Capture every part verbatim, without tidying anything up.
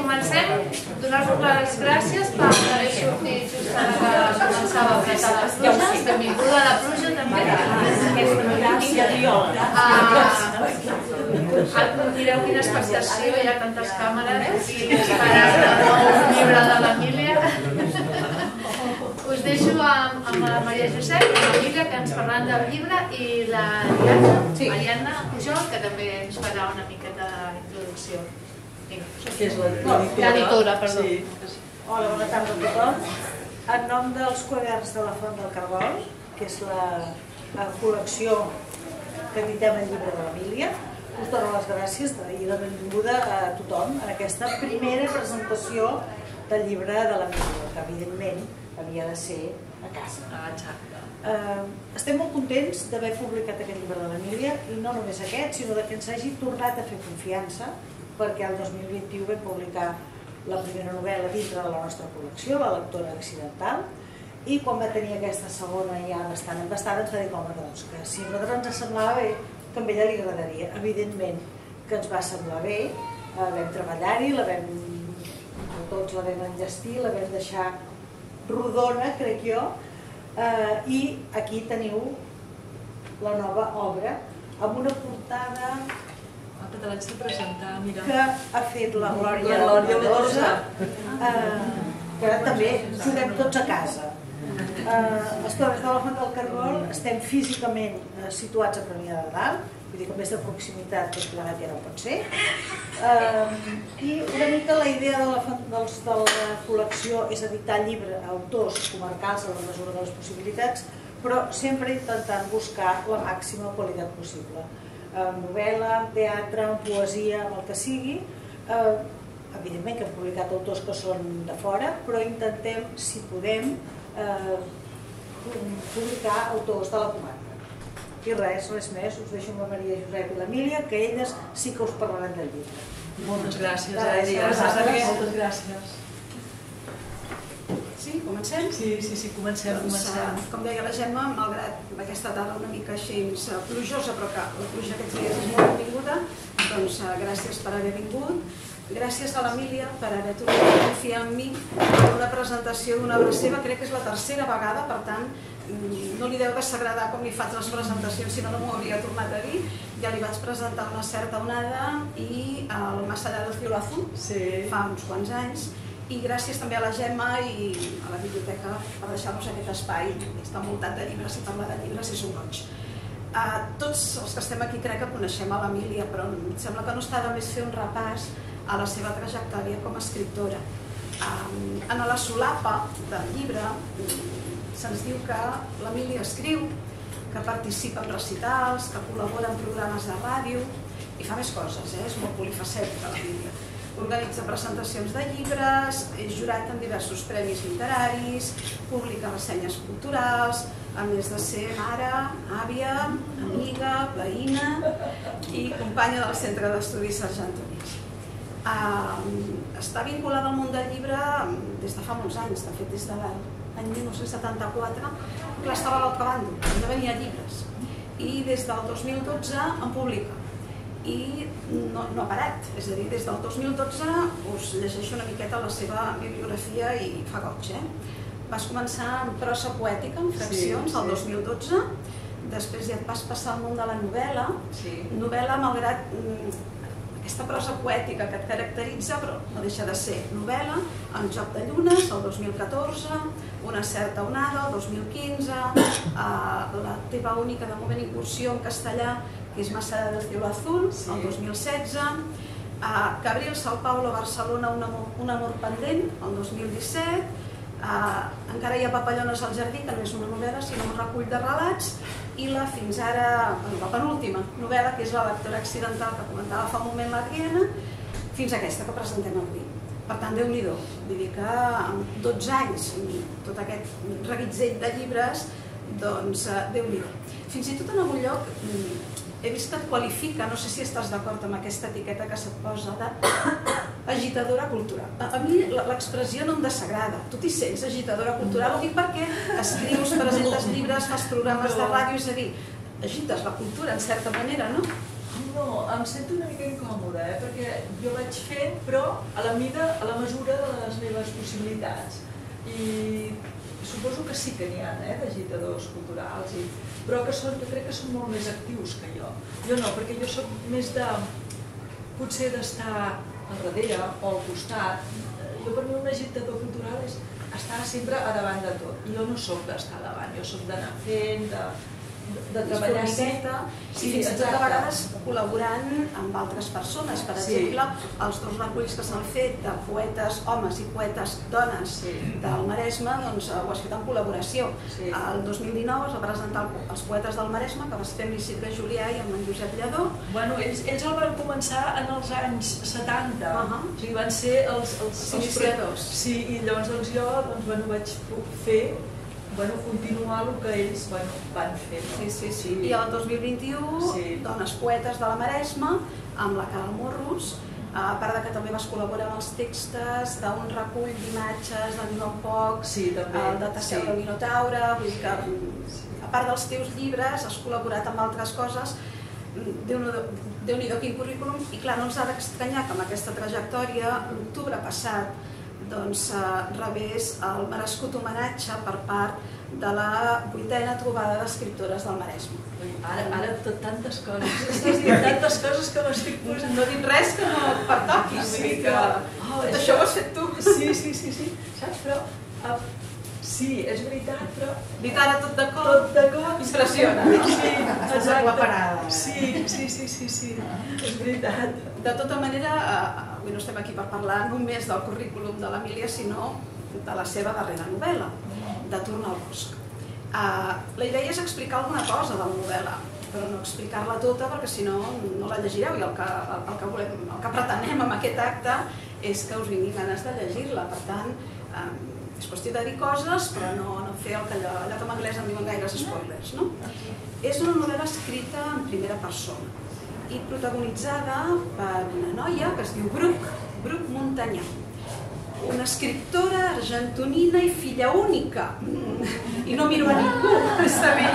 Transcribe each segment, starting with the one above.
comencem, donar-vos les gràcies per haver sortit just ara que començava a apretar les pluges. Benvinguda a la pluja també. Direu quina expectació, hi ha tantes càmeres i esperant el llibre de l'Emília. Us deixo amb la Maria Josep i l'Emília, que ens parlaran del llibre, i la Ariadna Pujol, que també ens farà una miqueta d'introducció. L'editora, perdó. Hola, bona tarda a tothom. En nom dels quaderns de la Font del Cargol, que és la col·lecció que editem el llibre de l'Emília, us dono les gràcies i la benvinguda a tothom en aquesta primera presentació del llibre de l'Emília, que evidentment havia de ser a casa. Estem molt contents d'haver publicat aquest llibre de l'Emília, i no només aquest, sinó que ens hagi tornat a fer confiança, perquè el dos mil vint-i-u vam publicar la primera novel·la dintre de la nostra col·lecció, La lectora accidental, i quan va tenir aquesta segona ja bastant embastada ens va dir, home, doncs, que si a nosaltres ens semblava bé, que a ella li agradaria. Evidentment que ens va semblar bé, vam treballar-hi, la vam, tots la vam enllestir, la vam deixar rodona, crec jo, i aquí teniu la nova obra amb una portada que te l'haig de presentar, mira. Que ha fet la Glòria Mendoza, que també juguem tots a casa. Els quadres de la Font del Cargol estem físicament situats a Premià de Dalt, vull dir que més de proximitat tot plegat ja no pot ser, i una mica la idea de la col·lecció és editar llibres a autors comarcals a la mesura de les possibilitats, però sempre intentant buscar la màxima qualitat possible. Novel·la, teatre, poesia, el que sigui. Evidentment que hem publicat autors que són de fora, però intentem, si podem, publicar autors de la comarca. I res, res més, us deixo amb la Maria Josep i l'Emília, que elles sí que us parlaran del llibre. Moltes gràcies, Èlia. Moltes gràcies. Sí, comencem? Sí, sí, sí, comencem, comencem. Com deia la Gemma, malgrat aquesta tarda una mica així plujosa, però que la pluja aquests dies és molt benvinguda, doncs gràcies per haver vingut. Gràcies a l'Emília per haver tornat a confiar en mi en una presentació d'una obra seva, crec que és la tercera vegada, per tant, no li deu desagradar com li faig les presentacions, si no, no m'ho hauria tornat a dir. Ja li vaig presentar Una certa onada i el Más allá del cielo azul fa uns quants anys, i gràcies també a la Gemma i a la biblioteca per deixar-nos aquest espai. Està envoltat de llibres i parlar de llibres és un goig. Tots els que estem aquí crec que coneixem a l'Emília, però em sembla que no està de més fer un repàs a la seva trajectòria com a escriptora. En la solapa del llibre se'ns diu que l'Emília escriu, que participa en recitals, que col·labora en programes de ràdio i fa més coses, és molt polifacètica l'Emília. Organitza presentacions de llibres, és jurat en diversos premis literaris, publica ressenyes culturals, a més de ser mare, àvia, amiga, veïna i companya del Centre d'Estudis Sargentonins. Està vinculada al món del llibre des de fa molts anys, de fet des de l'any mil nou-cents setanta-quatre, clar, estava a l'Alcabando, no venia llibres, i des del dos mil dotze en publica. I no ha parat, és a dir, des del dos mil dotze us llegeixo una miqueta la seva bibliografia i fa goig. Vas començar amb prosa poètica, en fraccions, el dos mil dotze, després ja et vas passar al món de la novel·la, novel·la malgrat aquesta prosa poètica que et caracteritza, però no deixa de ser novel·la, en Joc de llunes, el dos mil catorze, Una certa onada, el dos mil quinze, la teva única de moment incursió en castellà, que és Más allá del cielo azul, el dos mil setze, Cabril, São Paulo, Barcelona, Un amor pendent, el dos mil disset, encara hi ha Papallones al jardí, que no és una novel·la, sinó un recull de relats, i la fins ara, la penúltima novel·la, que és La lectora accidental, que comentava fa un moment l'Adriana, fins aquesta que presentem avui. Per tant, Déu-n'hi-do, vull dir que amb dotze anys, tot aquest reguitzell de llibres, doncs Déu-n'hi-do. Fins i tot en algun lloc he vist que et qualifica, no sé si estàs d'acord amb aquesta etiqueta que se't posa, d'agitadora cultural. A mi l'expressió no em desagrada, tu t'hi sents agitadora cultural, ho dic perquè escrius, presentes llibres, fas programes de ràdio, és a dir, agites la cultura en certa manera, no? No, em sento una mica incòmoda, eh? Perquè jo vaig fent, però a la mida, a la mesura de les meves possibilitats. I suposo que sí que n'hi ha, eh, d'agitadors culturals, i... però que són, jo crec que són molt més actius que jo. Jo no, perquè jo soc més de... potser d'estar al darrere o al costat. Jo per mi un agitador cultural és estar sempre a davant de tot. I jo no soc d'estar davant, jo soc d'anar fent, de... de treballar sempre, i fins i tot a vegades col·laborant amb altres persones. Per exemple, els dos reculls que s'han fet de poetes homes i poetes dones del Maresme, doncs ho has fet en col·laboració. El dos mil dinou es va presentar els poetes del Maresme, que vas fer amb l'Isidre Julià i amb en Josep Lledó. Bueno, ells el van començar en els anys setanta, o sigui, van ser els iniciadors. Sí, i llavors jo vaig fer continuar el que ells van fer. Sí, sí, sí. I el dos mil vint-i-u, dones poetes de la Maresme, amb la Carol Morros, a part que també vas col·laborar amb els textos d'un recull d'imatges de Nino Poc, el de Teseu del Minotaure, vull dir que a part dels teus llibres has col·laborat amb altres coses. Déu-n'hi-do quin currículum, i clar, no ens ha d'estranyar que amb aquesta trajectòria l'octubre passat rebés el merescut homenatge per part de la vuitena trobada d'escriptores del Maresme. Ara tantes coses, estàs dient tantes coses que m'estic posant. No dic res que no et pertoqui, tot això ho has fet tu. Sí, sí, sí, saps? Però sí, és veritat, però... Dit ara tot de cop, tot de cop, impressiona, no? Sí, exacte. Sí, sí, sí, sí, és veritat. De tota manera, avui no estem aquí per parlar només del currículum de l'Emília, sinó de la seva darrera novel·la, de Tornar al bosc. La idea és explicar alguna cosa de la novel·la, però no explicar-la tota perquè si no, no la llegireu, i el que pretenem amb aquest acte és que us vingui ganes de llegir-la. Per tant, és qüestió de dir coses, però no fer allò que en anglès en diuen gaires spoilers. És una novel·la escrita en primera persona i protagonitzada per una noia que es diu Bruc, Bruc Montanyà, una escriptora argentonina i filla única. I no miro a ningú, està bé.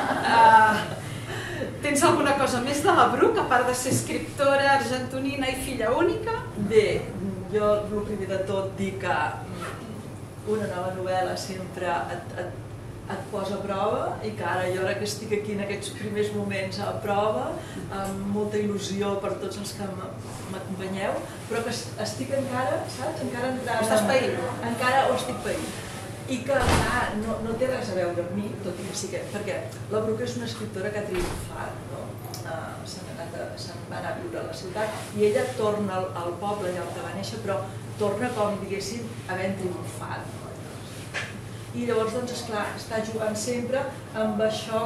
Tens alguna cosa més de la Bruc, a part de ser escriptora argentonina i filla única? Bé, jo el primer de tot dic que una nova novel·la sempre et posa a prova, i que ara jo que estic aquí en aquests primers moments a prova, amb molta il·lusió per tots els que m'acompanyeu, però que estic encara, saps? Encara estàs païnt? Encara ho estic païnt. I que no té res a veure amb mi, tot i que sí que... Perquè la Bruc és una escriptora que ha triomfat, no? Se'n va anar a viure a la ciutat i ella torna al poble allà on va néixer, però torna com, diguéssim, havent triomfat. I llavors, doncs, esclar, està jugant sempre amb això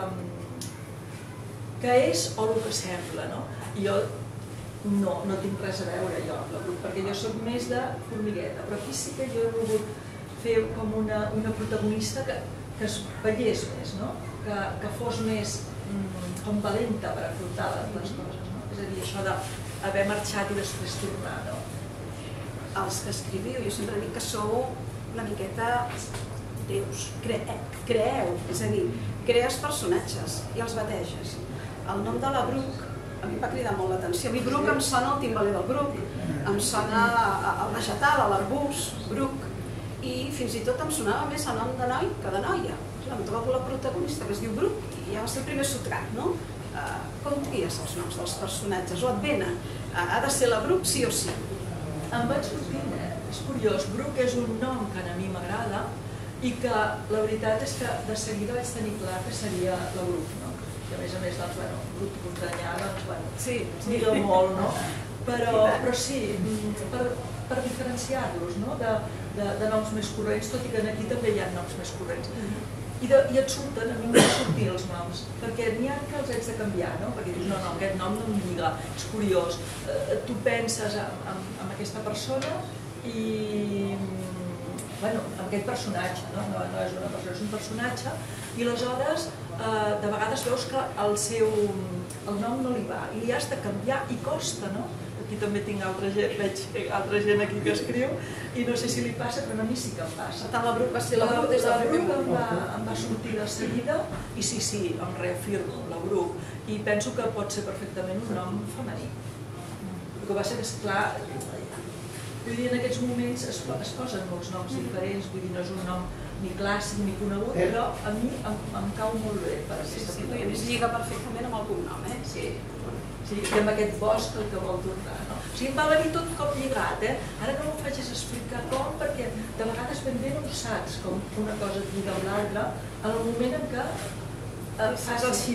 que és o el que sembla, no? I jo no tinc res a veure, jo, perquè jo soc més de formigueta, però aquí sí que jo he volgut fer com una protagonista que es veiés més, no? Que fos més com valenta per afrontar les coses, no? És a dir, això d'haver marxat i després tornar, no? Els que escriviu, jo sempre dic que sou una miqueta déus, creeu, és a dir, crees personatges i els bateges. El nom de la Bruc a mi em va cridar molt l'atenció. A mi Bruc em sona el timbaler del Bruc, em sona el vegetal, l'arbús, Bruc, i fins i tot em sonava més el nom de noi que de noia. Em trobo la protagonista que es diu Bruc i ja va ser el primer sotrac, no? Com tries els noms dels personatges? O et venen? Ha de ser la Bruc sí o sí? Em vaig sortir, és curiós. Bruc és un nom que a mi m'agrada i que la veritat és que de seguida vaig tenir clar que seria la Bruc, no? I a més a més, doncs, bueno, Bruc Montanyà, doncs, bueno, mira molt, no? Però sí, per diferenciar-los, no? De noms més corrents, tot i que aquí també hi ha noms més corrents. I et surten, a mi m'han de sortir els noms, perquè n'hi ha que els haig de canviar, no? Perquè dius, no, no, aquest nom no em lliga, és curiós. Tu penses en aquesta persona i... bueno, amb aquest personatge, no? No és una persona, és un personatge, i aleshores de vegades veus que el seu... el nom no li va, i li has de canviar, i costa, no? aquí també tinc altra gent, veig altra gent aquí que escriu, i no sé si li passa, però a mi sí que em passa. Per tant, la Bruc va ser la Bruc des del primer moment. La Bruc em va sortir de seguida, i sí, sí, em reafirmo, la Bruc, i penso que pot ser perfectament un nom femení. El que passa que, esclar, vull dir, en aquests moments es posen molts noms diferents, vull dir, no és un nom ni clàssic ni conegut, però a mi em cau molt bé per aquesta protagonista. I es lliga perfectament amb el cognom, eh? Sí, i amb aquest bosc el que vol tornar, no? O sigui, em va venir tot com lligat, eh? Ara que m'ho facis explicar com, perquè de vegades ben bé no ho saps, com una cosa et lliga amb l'altra, en el moment en què fas així,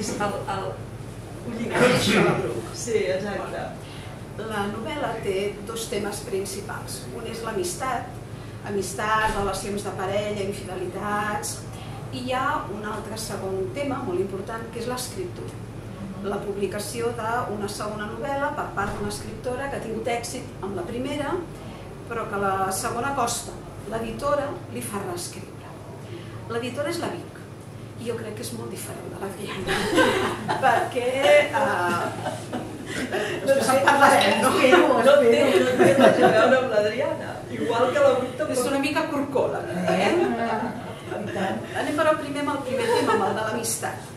ho lligues. Sí, exacte. La novel·la té dos temes principals. Un és l'amistat, amistats, relacions de parella, infidelitats, i hi ha un altre segon tema molt important que és l'escriptura. La publicació d'una segona novel·la per part d'una escriptora que ha tingut èxit amb la primera, però que la segona costa. L'editora li fa reescriure. L'editora és la Vic, i jo crec que és molt diferent de l'Adriana, perquè... Després en parlarem, no? No té res a veure amb l'Adriana, igual que la Bruc tampoc. És una mica corcola, eh? Anem però primer amb el primer tema, amb el de l'amistat.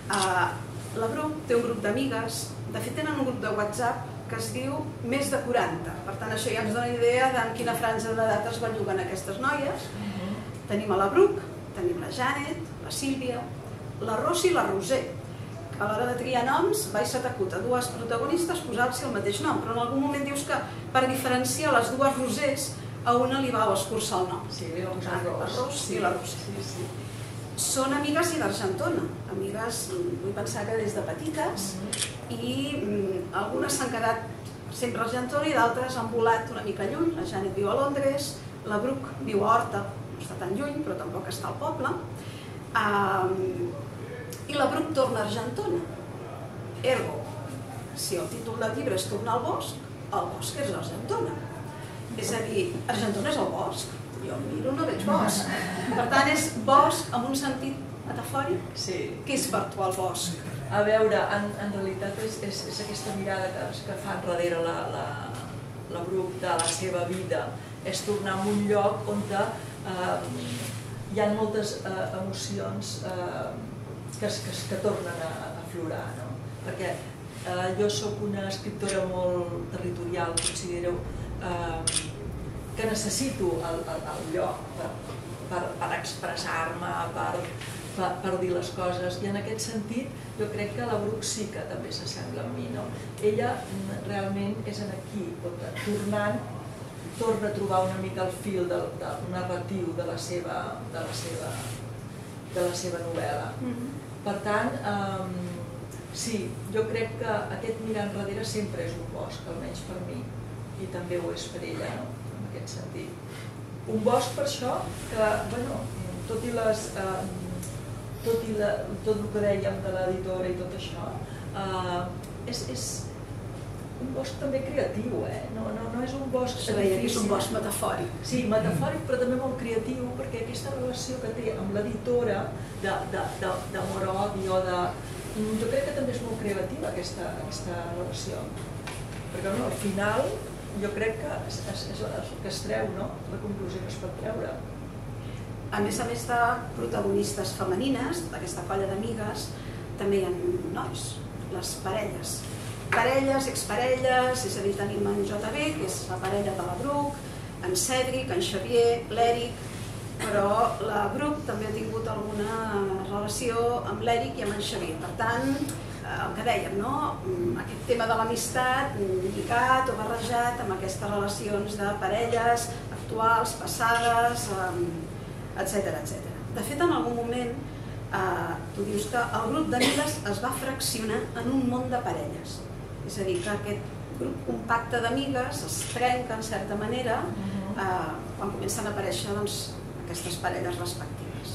La Bruc té un grup d'amigues, de fet tenen un grup de WhatsApp que es diu Més de quaranta, per tant això ja ens dona idea de en quina franja d'edat es belluguen aquestes noies. Tenim a la Bruc, tenim la Janet, la Sílvia, la Rosi i la Roser, que a l'hora de triar noms vai se t'acut a dues protagonistes posar-se el mateix nom, però en algun moment dius que per diferenciar les dues Rosers a una li vau escurçar el nom. Sí, li vau posar la Rosi i la Roser. Són amigues i d'Argentona, amigues, vull pensar que des de petites, i algunes s'han quedat sempre a Argentona i d'altres han volat una mica lluny. La Janet viu a Londres, la Bruc viu a Horta, no està tan lluny però tampoc està al poble, i la Bruc torna a Argentona. Ergo, si el títol del llibre és Tornar al bosc, el bosc és Argentona. És a dir, Argentona és el bosc. Jo miro, no veig bosc. Per tant, és bosc amb un sentit metafòric. Què és per tu el bosc? A veure, en realitat és aquesta mirada que fa enrere la Bruc de la seva vida. És tornar a un lloc on hi ha moltes emocions que tornen a aflorar. Perquè jo soc una escriptora molt territorial, considero que necessito el lloc per expressar-me, per dir les coses, i en aquest sentit jo crec que la Bruc sí que també s'assembla a mi. Ella realment és aquí, tornant, torna a trobar una mica el fil narratiu de la seva novel·la. Per tant, sí, jo crec que aquest mirar enrere sempre és un bosc, almenys per mi, i també ho és per ella, en aquest sentit. Un bosc per això que, bueno, tot i les... tot el que dèiem de l'editora i tot això, és un bosc també creatiu, no és un bosc... Se deia que és un bosc metafòric. Sí, metafòric, però també molt creatiu, perquè aquesta relació que té amb l'editora d'amor-odi o de... Jo crec que també és molt creativa aquesta relació, perquè al final jo crec que és el que es treu, la conclusió que es pot treure. A més a més de protagonistes femenines, d'aquesta colla d'amigues, també hi ha nois, les parelles. Parelles, exparelles, és a dir, tenim en J B, que és la parella de la Bruc, en Cèdric, en Xavier, l'Eric, però la Bruc també ha tingut alguna relació amb l'Eric i amb en Xavier. Per tant, el que dèiem, aquest tema de l'amistat lligat o barrejat amb aquestes relacions de parelles actuals, passades, etcètera. De fet, en algun moment, tu dius que el grup d'amigues es va fraccionar en un món de parelles. És a dir, que aquest grup compacte d'amigues es trenca, en certa manera, quan comencen a aparèixer aquestes parelles respectives.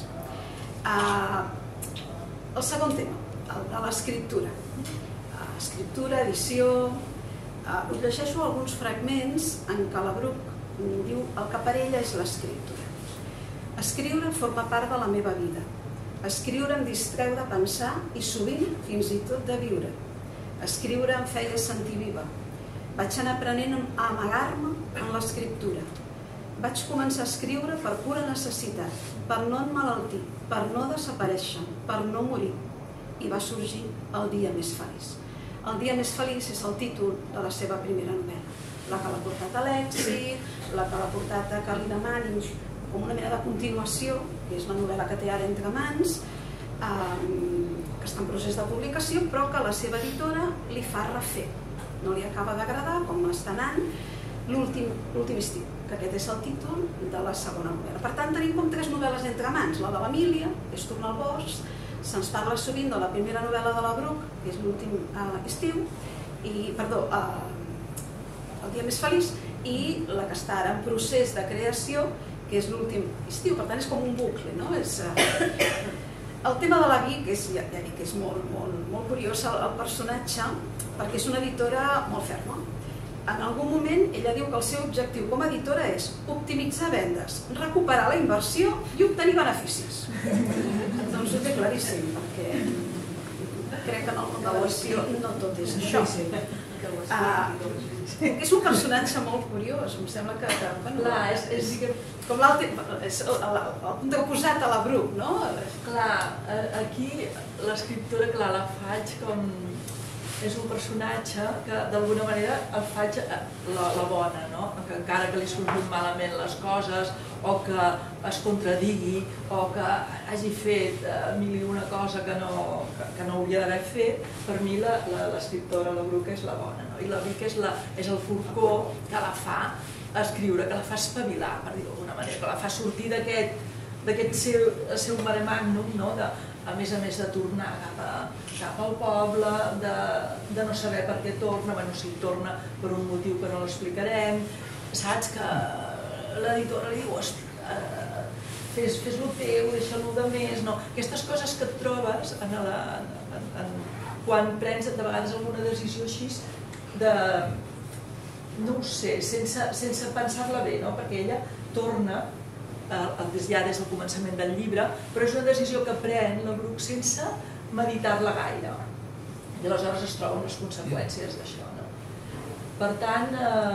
El segon tema, el de l'escriptura. Escriptura, edició... Us llegeixo alguns fragments en què la Bruc diu el que per ella és l'escriptura. Escriure forma part de la meva vida. Escriure em distreu de pensar i sovint fins i tot de viure. Escriure em feia sentir viva. Vaig anar aprenent a amagar-me en l'escriptura. Vaig començar a escriure per pura necessitat, per no emmalaltir, per no desaparèixer, per no morir. I va sorgir El dia més feliç. El dia més feliç és el títol de la seva primera novel·la, la que l'ha portat a l'èxit, la que l'ha portat a que li demanin com una mena de continuació, que és la novel·la que té ara entre mans, que està en procés de publicació, però que la seva editora li fa refer. No li acaba d'agradar, com està anant, l'últim estiu, que aquest és el títol de la segona novel·la. Per tant, tenim com tres novel·les entre mans. La de l'Emília, que és Tornar al bosc, se'ns parla sovint de la primera novel·la de la Bruc, que és l'últim estiu, i, perdó, El dia més feliç, i la que està ara en procés de creació, que és l'últim estiu. Per tant, és com un bucle, no? El tema de la Vic és, ja dic, és molt, molt, molt curiós el personatge, perquè és una editora molt ferma. En algun moment ella diu que el seu objectiu com a editora és optimitzar vendes, recuperar la inversió i obtenir beneficis. Doncs ho té claríssim, perquè crec que en el món de l'edició no tot és això. És un personatge molt curiós, em sembla que... Clar, és... Com el contraposat a la Bruc, no? Clar, aquí l'escriptora, clar, la faig com... És un personatge que d'alguna manera el faig la bona, no? Que encara que li surtin malament les coses o que es contradigui o que hagi fet mil i una cosa que no hauria d'haver fet, per mi l'escriptora, la Bruc, és la bona. I la Vic és el furcó que la fa escriure, que la fa espavilar, per dir-ho d'alguna manera, que la fa sortir d'aquest seu mare magnum, a més a més de tornar cap al poble, de no saber per què torna, bueno, si torna per un motiu que no l'explicarem, saps que l'editora li diu, fes-lo teu, deixa-lo de més, no? Aquestes coses que et trobes quan prens de vegades alguna decisió així de, no ho sé, sense pensar-la bé, perquè ella torna ja des del començament del llibre, però és una decisió que pren la Bruc sense meditar-la gaire. I aleshores es troben les conseqüències d'això. Per tant,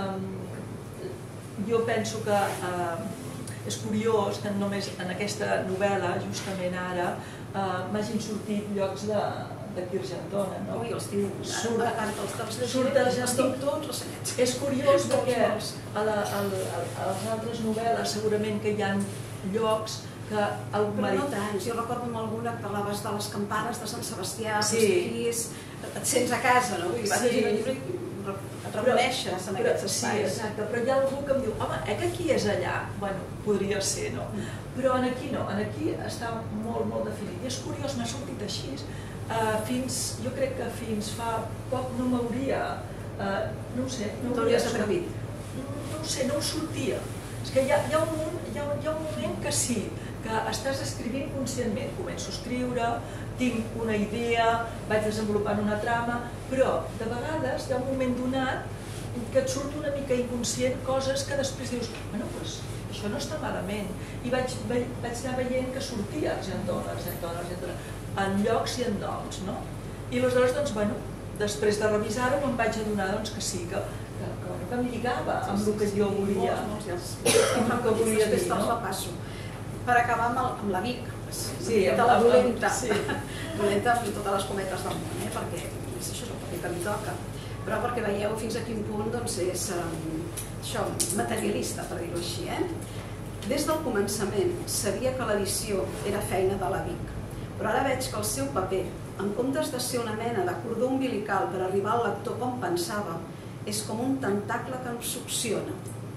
jo penso que és curiós que només en aquesta novel·la, justament ara, m'hagin sortit llocs d'aquí Argentona. Ui, els tinc, surt d'Argentona tots els anyets. És curiós perquè a les altres novel·les segurament que hi ha llocs que... Però no tants, jo recordo amb alguna que parlaves de les campanes de Sant Sebastià, et sents a casa, no? I vas llegir el llibre i et reconeixes en aquests espais. Sí, exacte, però hi ha algú que em diu, home, eh que aquí és allà? Bueno, podria ser, no? Però aquí no, aquí està molt, molt definit. I és curiós, m'ha sortit així. Jo crec que fins fa poc no m'hauria, no ho sé, no t'hauries atrevit. No ho sé, no ho sortia. És que hi ha un moment que sí, que estàs escrivint conscientment. Començo a escriure, tinc una idea, vaig desenvolupant una trama, però de vegades hi ha un moment donat que et surt una mica inconscient coses que després dius, bueno, doncs això no està malament. I vaig anar veient que sortia Argentona, Argentona, Argentona, en llocs i en noms, no? I aleshores, doncs, bueno, després de revisar-ho em vaig adonar que sí, que em lligava amb el que jo volia, amb el que volia dir, no? Per acabar amb la Vic, de la dolenta, dolenta amb totes les cometes del món, perquè això és el paper que li toca, però perquè veieu fins a quin punt és materialista, per dir-ho així. Des del començament sabia que l'edició era feina de la Vic, però ara veig que el seu paper, en comptes de ser una mena de cordó umbilical per arribar al lector com pensava, és com un tentacle que em succiona.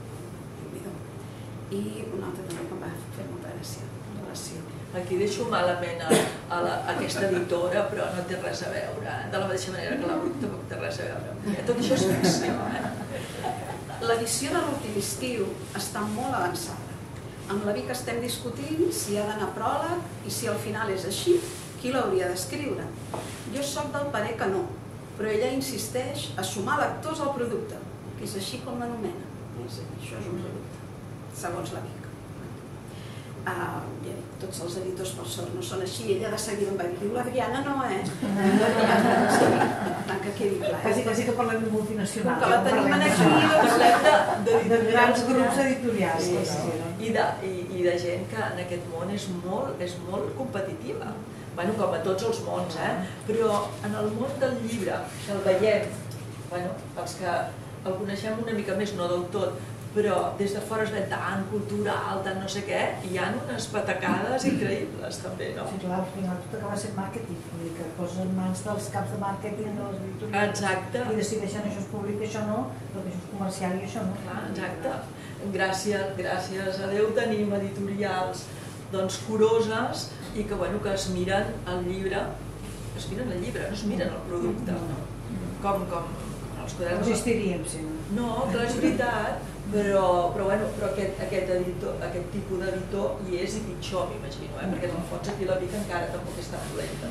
I una altra també que em va fer molta gràcia, relació. Aquí deixo malament aquesta editora, però no té res a veure, de la mateixa manera que la Bruc tampoc té res a veure. Tot això és ficció. L'edició de l'últim estiu està molt avançada. Amb la Vic estem discutint si ha d'anar pròleg i si al final és així, qui l'hauria d'escriure. Jo soc del parer que no, però ella insisteix a sumar lectors al producte, que és així com l'anomena. Això és un producte, segons la Vic. Tots els editors, per sort, no són així. Ella de seguida em va dir, l'Adriana no, eh? L'Adriana, que quedi clar. Quasi que parlem de multinacionals. Com que la tenim aquí, parlem de grans grups editorials. I de gent que en aquest món és molt competitiva. Bueno, com a tots els mons, eh? Però en el món del llibre, que el veiem, els que el coneixem una mica més, no del tot, però des de fora es ve tan cultural, tan no sé què, hi ha unes patacades increïbles també, no? Sí, clar, al final tot acaba sent màrqueting, vull dir que posa en mans dels caps de màrqueting de les editorials. Exacte. I decideixen això és públic i això no, perquè això és comercial i això no. Exacte. Gràcies a Déu tenim editorials curoses i que es miren el llibre, es miren el llibre, no es miren el producte, com els quaderns. No existiríem, sí. No, clar, és veritat, però aquest tipus d'editor hi és i pitjor, m'imagino, perquè en el fons aquí la Vic encara tampoc és tan dolenta.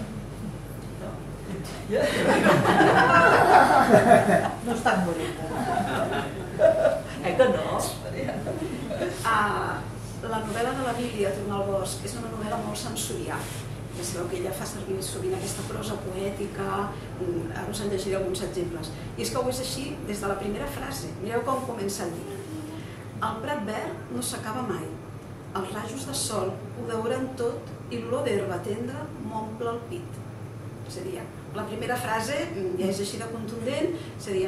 No és tan dolenta. Eh que no? La novel·la de l'Emília, Tornar al bosc, és una novel·la molt sensorial. Ja sabeu que ella fa servir sovint aquesta prosa poètica, ara us en llegiré alguns exemples. I és que ho és així des de la primera frase. Mireu com comença el llibre. El prat verd no s'acaba mai. Els rajos de sol ho dauren tot i l'olor d'herba tendra m'omple el pit. És a dir, la primera frase ja és així de contundent, és a dir,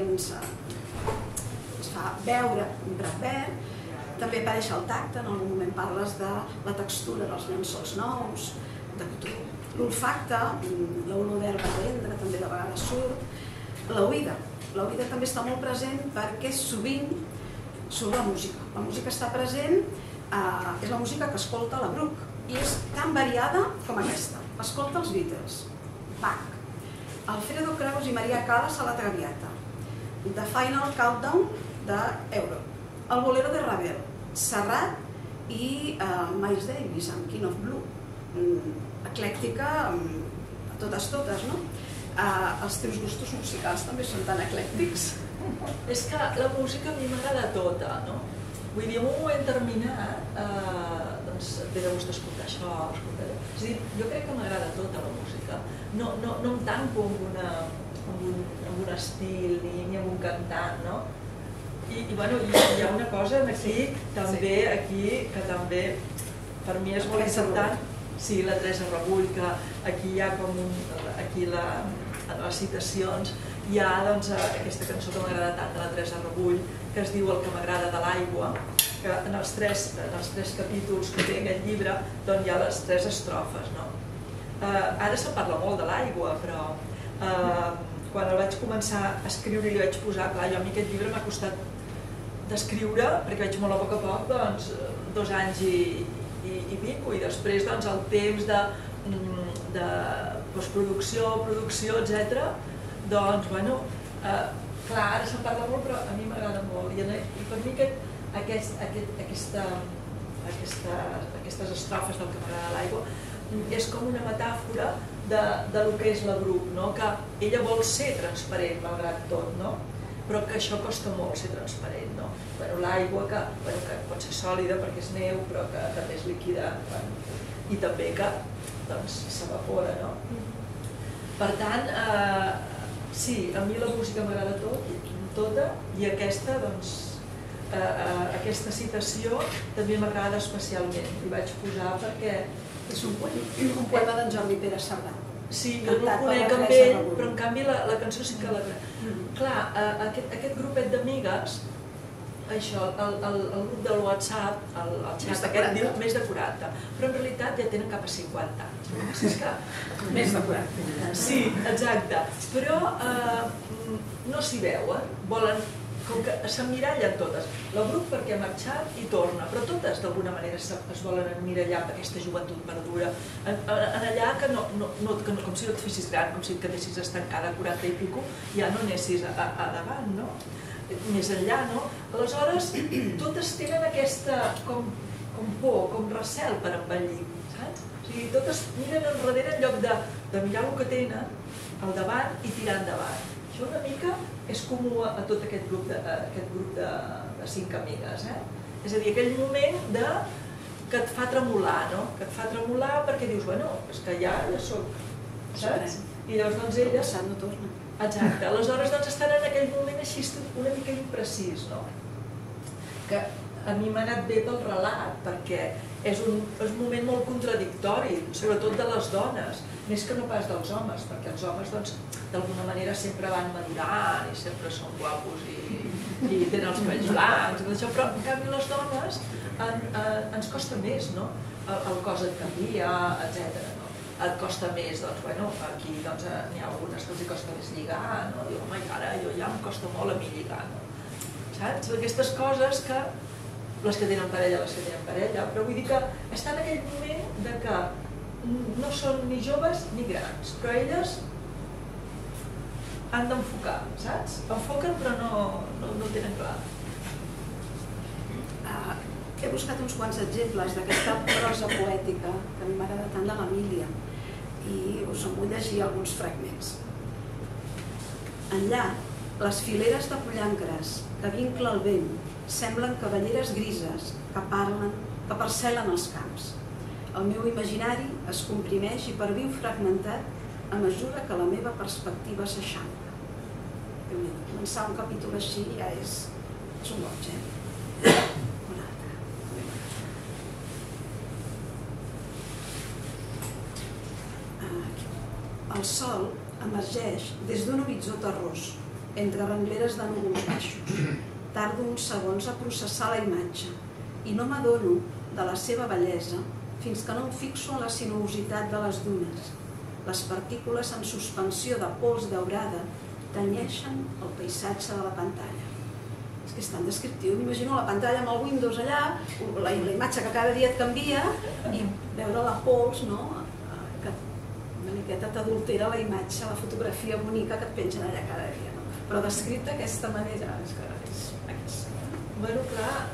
ens fa veure un prat verd. També apareix el tacte, en algun moment parles de la textura dels llençols nous, l'olfacte, l'olor d'herba tendra també de vegades surt, l'oïda. L'oïda també està molt present perquè sovint surt la música. La música està present, és la música que escolta la Brooke i és tan variada com aquesta. Escolta els Beatles, Bach, Alfredo Kraus i Maria Callas a la Traviata, The Final Countdown d'Euro, el Bolero de Ravel, Serrat i Miles Davis amb King of Blue. Eclèctica a totes totes, no? Els teus gustos musicals també són tan eclèctics. És que la música a mi m'agrada tota, no? Vull dir, en un moment terminat, doncs, ve de gust escoltar això, escoltar allò. És a dir, jo crec que m'agrada tota la música. No em tanco amb un estil ni amb un cantant, no? I, bueno, hi ha una cosa aquí, també, aquí, que també per mi és molt important. Sí, la Teresa Rebull, que aquí hi ha com un... aquí en les citacions hi ha aquesta cançó que m'agrada tant de la Teresa Rebull, que es diu El que m'agrada de l'aigua, que en els tres capítols que té aquest llibre hi ha les tres estrofes. Ara se'n parla molt de l'aigua, però quan el vaig començar a escriure i li vaig posar, clar, jo a mi aquest llibre m'ha costat d'escriure, perquè vaig molt a poc a poc, doncs, dos anys i pico, i després el temps de postproducció, producció, etcètera, doncs, bueno, clar, ara se'n parla molt, però a mi m'agrada molt, i per mi aquestes estrofes del que m'agrada l'aigua és com una metàfora del que és la Brooke, que ella vol ser transparent, malgrat tot, però que això costa molt ser transparent. L'aigua que pot ser sòlida perquè és neu, però que també és líquida i també que s'evapora. Per tant, sí, a mi la música m'agrada tota i aquesta citació també m'agrada especialment. Li vaig posar perquè... És un poema d'en Jordi Pere Cerdà. Sí, jo no el conec amb ell, però en canvi la cançó sí que la... Clar, aquest grupet d'amigues, això, el grup del WhatsApp, el xat aquest diu més de quaranta, però en realitat ja tenen cap a cinquanta anys. Més de quaranta. Sí, exacte. Però no s'hi veuen, volen, com que s'emmirallen totes. La Brooke perquè ha marxat i torna, però totes d'alguna manera es volen emmirallar amb aquesta joventut perdura, en allà que com si no et fessis gran, com si et quedessis estancada a quaranta i pico, ja no anessis a davant, no? Més enllà, no? Aleshores, totes tenen aquesta com por, com recel per envellir, saps? O sigui, totes miren enrere en lloc de mirar el que tenen al davant i tirar endavant. Això una mica és comú a tot aquest grup de cinc amigues. És a dir, aquell moment de que et fa tremolar, no? Que et fa tremolar perquè dius, bueno, és que ja ja soc, saps? I llavors doncs elles... no torna. Exacte, aleshores doncs estan en aquell moment així una mica imprecís, no? Que a mi m'ha anat bé pel relat, perquè és un, és un moment molt contradictori, sobretot de les dones, més que no pas dels homes, perquè els homes doncs d'alguna manera sempre van madurant i sempre són guapos i, i tenen els cabells blancs i tot això, però en canvi les dones en, en, ens costa més, no? El, el cos et canvia, etcètera. Et costa més, doncs, bueno, aquí doncs, n'hi ha algunes que els hi costa més lligar, no? Diu, home, ara jo ja em costa molt a mi lligar, no? Saps? Aquestes coses que, les que tenen parella, les que tenen parella, però vull dir que està en aquell moment de que no són ni joves ni grans, però elles han d'enfocar, saps? Enfoquen però no, no, no tenen clar. Uh, he buscat uns quants exemples d'aquesta prosa poètica que a mi m'agrada tant de l'Emília i us en vull llegir alguns fragments. Enllà, les fileres de pollancres que vincla el vent semblen cavalleres grises que parlen, que parcel·len els camps. El meu imaginari es comprimeix i perviu fragmentat a mesura que la meva perspectiva s'eixampla. Començar un capítol així ja és, és un goig, eh? Un altre. El sol emergeix des d'un horitzó terrós, entre rengleres de núvols baixos. Tardo uns segons a processar la imatge i no m'adono de la seva bellesa fins que no em fixo en la sinuositat de les dunes. Les partícules en suspensió de pols daurada tenyeixen el paisatge de la pantalla. És que és tan descriptiu. M'imagino la pantalla amb el Windows allà, la, la imatge que cada dia et canvia i veure la pols, no? Que una miqueta t'adultera la imatge, la fotografia bonica que et pengen allà cada dia. No? Però descrit d'aquesta manera és que és... Bueno, clar,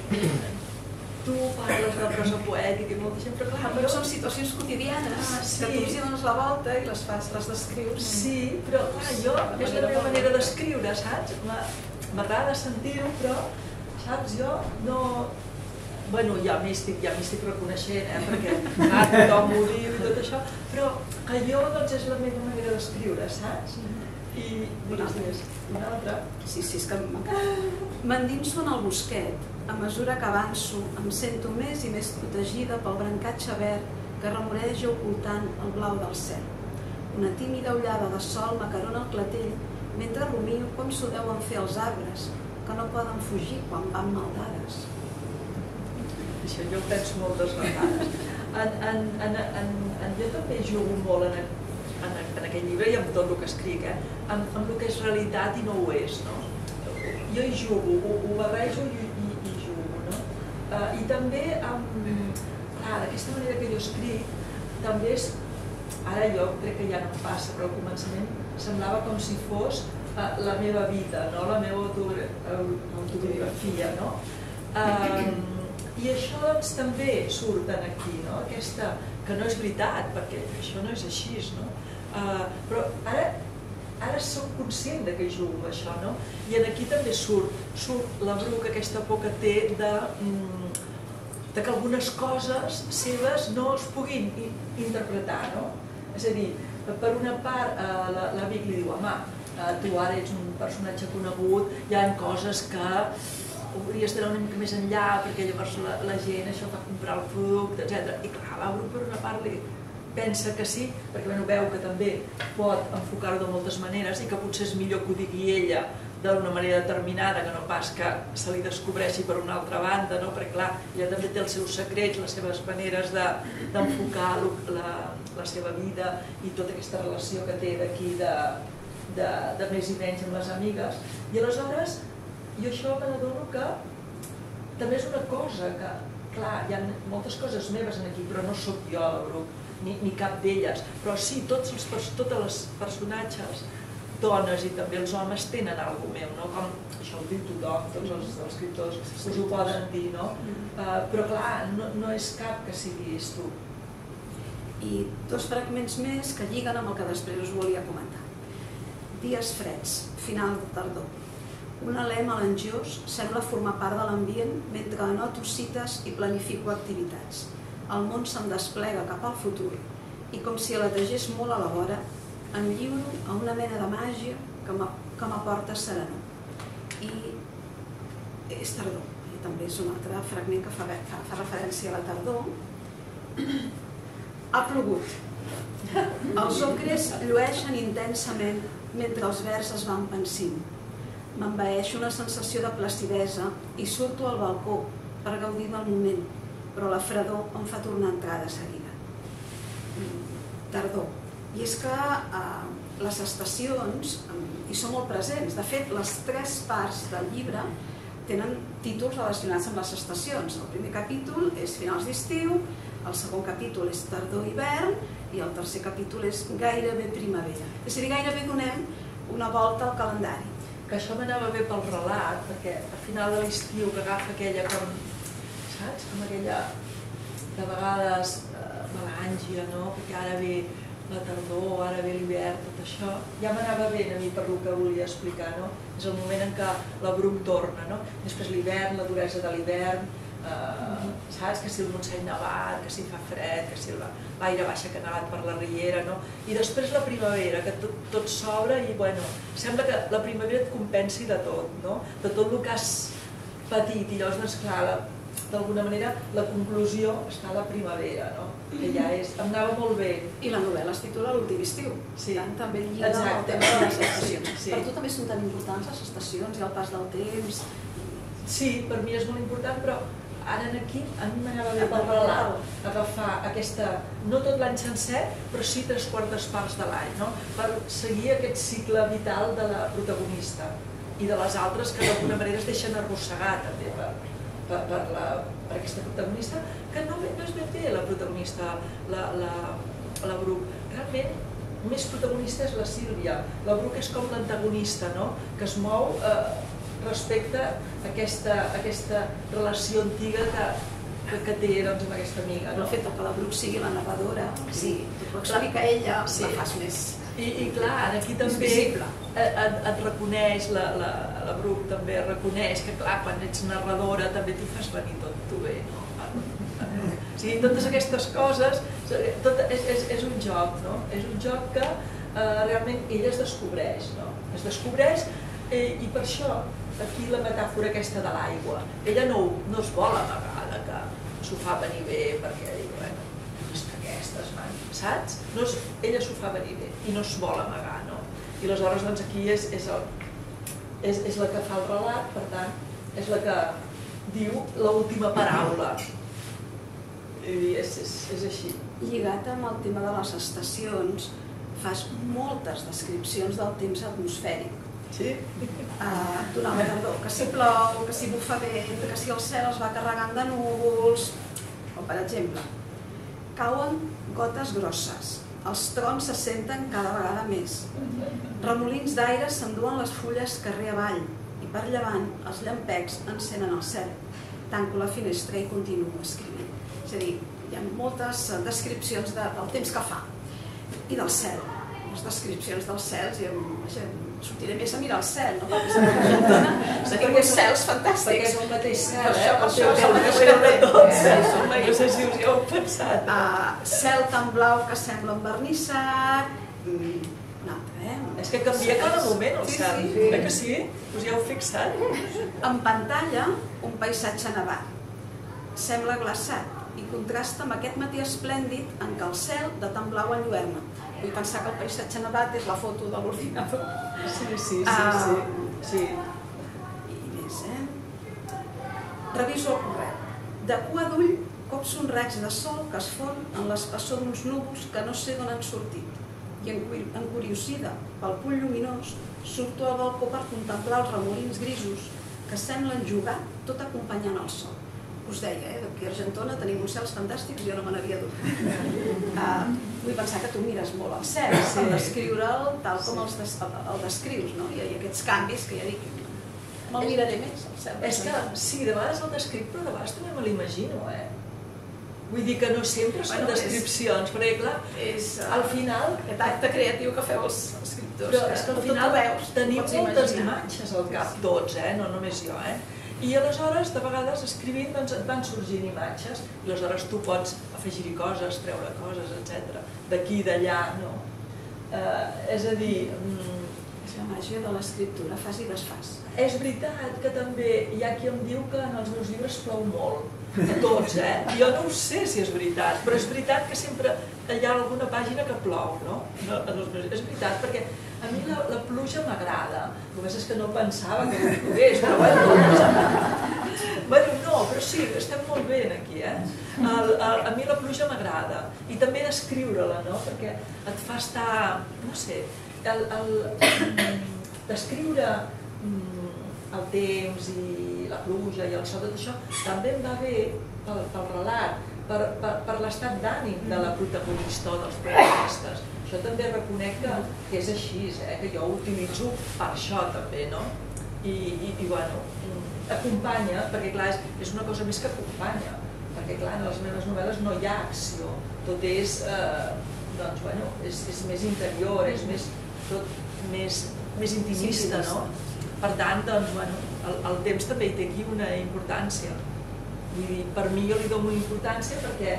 tu parles de prosa poètica i molta gent, però clar... Però són situacions quotidianes, ah, sí. que tu els hi dones la volta i les fas, les descrius. Sí, però clar, jo, és la meva manera d'escriure, saps? M'agrada sentir-ho, però, saps, jo no... Bueno, ja m'hi estic, ja m'hi estic reconeixent, eh, perquè clar, tothom ho diu i tot això, però que jo, doncs, és la meva manera d'escriure, saps? I digues, digues, una altra? Sí, sí, és que m'endinso en el bosquet. A mesura que avanço, em sento més i més protegida pel brancatge verd que remoreja ocultant el blau del cel. Una tímida ullada de sol m'acarona el clatell mentre rumio com s'ho deuen fer els arbres, que no poden fugir quan van maldades. Això jo ho penso moltes vegades. En, en, en, en, en, jo també jugo molt en, en, en aquest llibre i amb tot el que escric, eh? amb, amb el que és realitat i no ho és. No? Jo hi jugo, ho, ho barrejo i, i, i jugo. No? Uh, I també, amb, clar, d'aquesta manera que jo escric, també és, ara jo crec que ja no em passa, però al començament semblava com si fos uh, la meva vida, no? La meva autobiografia. No? Uh, I això doncs, també surt aquí, no? Aquesta, que no és veritat, perquè això no és així, no? Uh, però ara, ara soc conscient de que jugo això, no? I aquí també surt, surt la Bruc, aquesta por que té de, de que algunes coses seves no es puguin interpretar, no? És a dir, per una part, uh, la, la Vic li diu, home, uh, tu ara ets un personatge conegut, hi ha coses que hauries d'anar una mica més enllà perquè llavors la, la gent això fa comprar el producte, etcètera. I clar, la Bruc per una part li pensa que sí, perquè bueno, veu que també pot enfocar-ho de moltes maneres i que potser és millor que ho digui ella d'una manera determinada que no pas que se li descobreixi per una altra banda, no? Perquè clar, ella també té els seus secrets, les seves maneres d'enfocar de, la, la seva vida i tota aquesta relació que té d'aquí de, de, de més i menys amb les amigues. I aleshores jo això me n'adono que també és una cosa que, clar, hi ha moltes coses meves aquí, però no sóc jo, la Bruc, ni, ni cap d'elles. Però sí, tots els, totes les personatges, dones i també els homes, tenen alguna cosa meu, no? Com això ho diu tothom, tots els, els escriptors us ho poden dir, no? Uh, però clar, no, no és cap que siguis tu. I dos fragments més que lliguen amb el que després us volia comentar. Dies freds, final de tardor. Un alè melangiós sembla formar part de l'ambient mentre anoto cites i planifico activitats. El món se'm desplega cap al futur i com si aletegés molt a la vora, em lliuro a una mena de màgia que m'aporta serenor. I és tardor, i també és un altre fragment que fa referència a la tardor. Ha plogut. Els ocres llueixen intensament mentre els verds es van pansint. M'envaeix una sensació de placidesa i surto al balcó per gaudir del moment, però la fredor em fa tornar a entrar de seguida. Tardor. I és que les estacions hi són molt presents. De fet, les tres parts del llibre tenen títols relacionats amb les estacions. El primer capítol és finals d'estiu, el segon capítol és tardor-hivern i el tercer capítol és gairebé primavera. És a dir, gairebé donem una volta al calendari. Que això m'anava bé pel relat, perquè al final de l'estiu que agafa aquella com, saps? Com aquella, de vegades, melàngia, no? Perquè ara ve la tardor, ara ve l'hivern, tot això, ja m'anava bé a mi per lo que volia explicar, no? És el moment en què la Bruc torna, no? Després l'hivern, la duresa de l'hivern, saps? Que si el Montseny nevat, que si fa fred, que si l'aire baixa que ha nevat per la riera, no? I després la primavera, que tot s'obre i, bueno, sembla que la primavera et compensi de tot, no? De tot el que has patit, i llavors, doncs, clar, d'alguna manera, la conclusió està a la primavera, no? Que ja és... Em anava molt bé. I la novel·la es titula L'últim estiu. Sí. També lliga amb el tema de les estacions. Per tu també són tan importants les estacions i el pas del temps? Sí, per mi és molt important, però ara aquí a mi m'anava bé pel relat agafar aquesta, no tot l'any sencer, però sí tres quartes parts de l'any, no? Per seguir aquest cicle vital de la protagonista i de les altres que d'alguna manera es deixen arrossegar també per, per, per, la, per aquesta protagonista, que no, no és ben bé la protagonista, la, la, la Bruc. Realment, més protagonista és la Sílvia. La Bruc és com l'antagonista, no? Que es mou eh, respecte a aquesta, aquesta relació antiga que, que, que té doncs, amb aquesta amiga. No? El fet que la Bruc sigui la narradora, sí, tu pots dir que ella sí. La fas més. I, i clar, aquí també et, et, et reconeix, la, la, la Bruc també reconeix que clar, quan ets narradora també t'hi fas venir tot tu bé, no? O sigui, totes aquestes coses, tot és, és, és un joc, no? És un joc que eh, realment ella es descobreix, no? Es descobreix eh, i per això aquí la metàfora aquesta de l'aigua. Ella no, no es vol amagar de que s'ho fa venir bé perquè diu, bueno, és que aquestes van, saps? No es, ella s'ho fa venir bé i no es vol amagar, no? I aleshores doncs aquí és, és, el, és, és la que fa el relat, per tant, és la que diu l'última paraula. I és, és, és així. Lligat amb el tema de les estacions, fas moltes descripcions del temps atmosfèric. Sí? Uh, durant la tardor, que si plou, que si bufa vent, que si el cel es va carregant de núvols, o per exemple, cauen gotes grosses, els trons se senten cada vegada més, remolins d'aire s'enduen les fulles carrer avall i per llevant els llampecs encenen el cel. Tanco la finestra i continuo escrivint. És a dir, hi ha moltes descripcions de, del temps que fa i del cel. Les descripcions dels cels, i vaja, sortiré més a mirar el cel, no? Perquè són uns cels fantàstics. Perquè és un mateix cel, eh? Per això és el mateix cel de tots. No sé si us hi heu pensat. Cel tan blau que sembla envernissat. Un altre, eh? És que canvia cada moment el cel. Eh que sí? Us hi heu fixat? En pantalla, un paisatge nevat. Sembla glaçat i contrasta amb aquest matí esplèndid en què el cel de tan blau enlluerna. Vull pensar que el paisatge nevat és la foto de l'ordinador. Sí, sí, sí, sí. I més, eh? Reviso el correu. De cua d'ull, copso un raig de sol que es fon en l'espessor d'uns núvols que no sé d'on han sortit. I encuriosida pel punt lluminós, surto al balcó per contemplar els remolins grisos que semblen jugar tot acompanyant el sol. Us deia, eh, d'aquí a Argentona tenim uns cels fantàstics i jo no me n'havia adonat. Uh, vull pensar que tu mires molt al cel, sí. El descriure'l tal com els des, el, el descrius, no? I, I aquests canvis que ja dic, me'l miraré més, el cel. És que sí, de vegades el descric, però de vegades també me l'imagino, eh? Vull dir que no sempre són descripcions, perquè clar, al final... Aquest acte creatiu que feu els escriptors. Però és que al final tenim moltes imatges al cap, tots, no només jo. I aleshores, de vegades, escrivint, et van sorgint imatges, i aleshores tu pots afegir-hi coses, treure coses, etcètera, d'aquí i d'allà, no? És a dir... És la màgia de l'escriptura, fas i desfas. És veritat que també hi ha qui em diu que en els meus llibres plou molt. A tots, eh? Jo no ho sé si és veritat, però és veritat que sempre hi ha alguna pàgina que plou, no? És veritat, perquè a mi la pluja m'agrada. El que passa és que no pensava que ho pogués, però bueno... Bueno, no, però sí, estem molt bé aquí, eh? A mi la pluja m'agrada. I també descriure-la, no? Perquè et fa estar... no sé... Descriure el temps i la pluja i el sol, tot això, també em va bé pel relat, per l'estat d'ànim de la protagonista o dels protagonistes. Això també reconec que és així, que jo ho utilitzo per això també, no? I, bueno, acompanya, perquè clar, és una cosa més que acompanya, perquè clar, en les meves novel·les no hi ha acció, tot és, doncs, bueno, és més interior, és tot més intimista, no? Per tant, doncs, bueno, el temps també hi té aquí una importància. Vull dir, per mi jo li dono una importància perquè,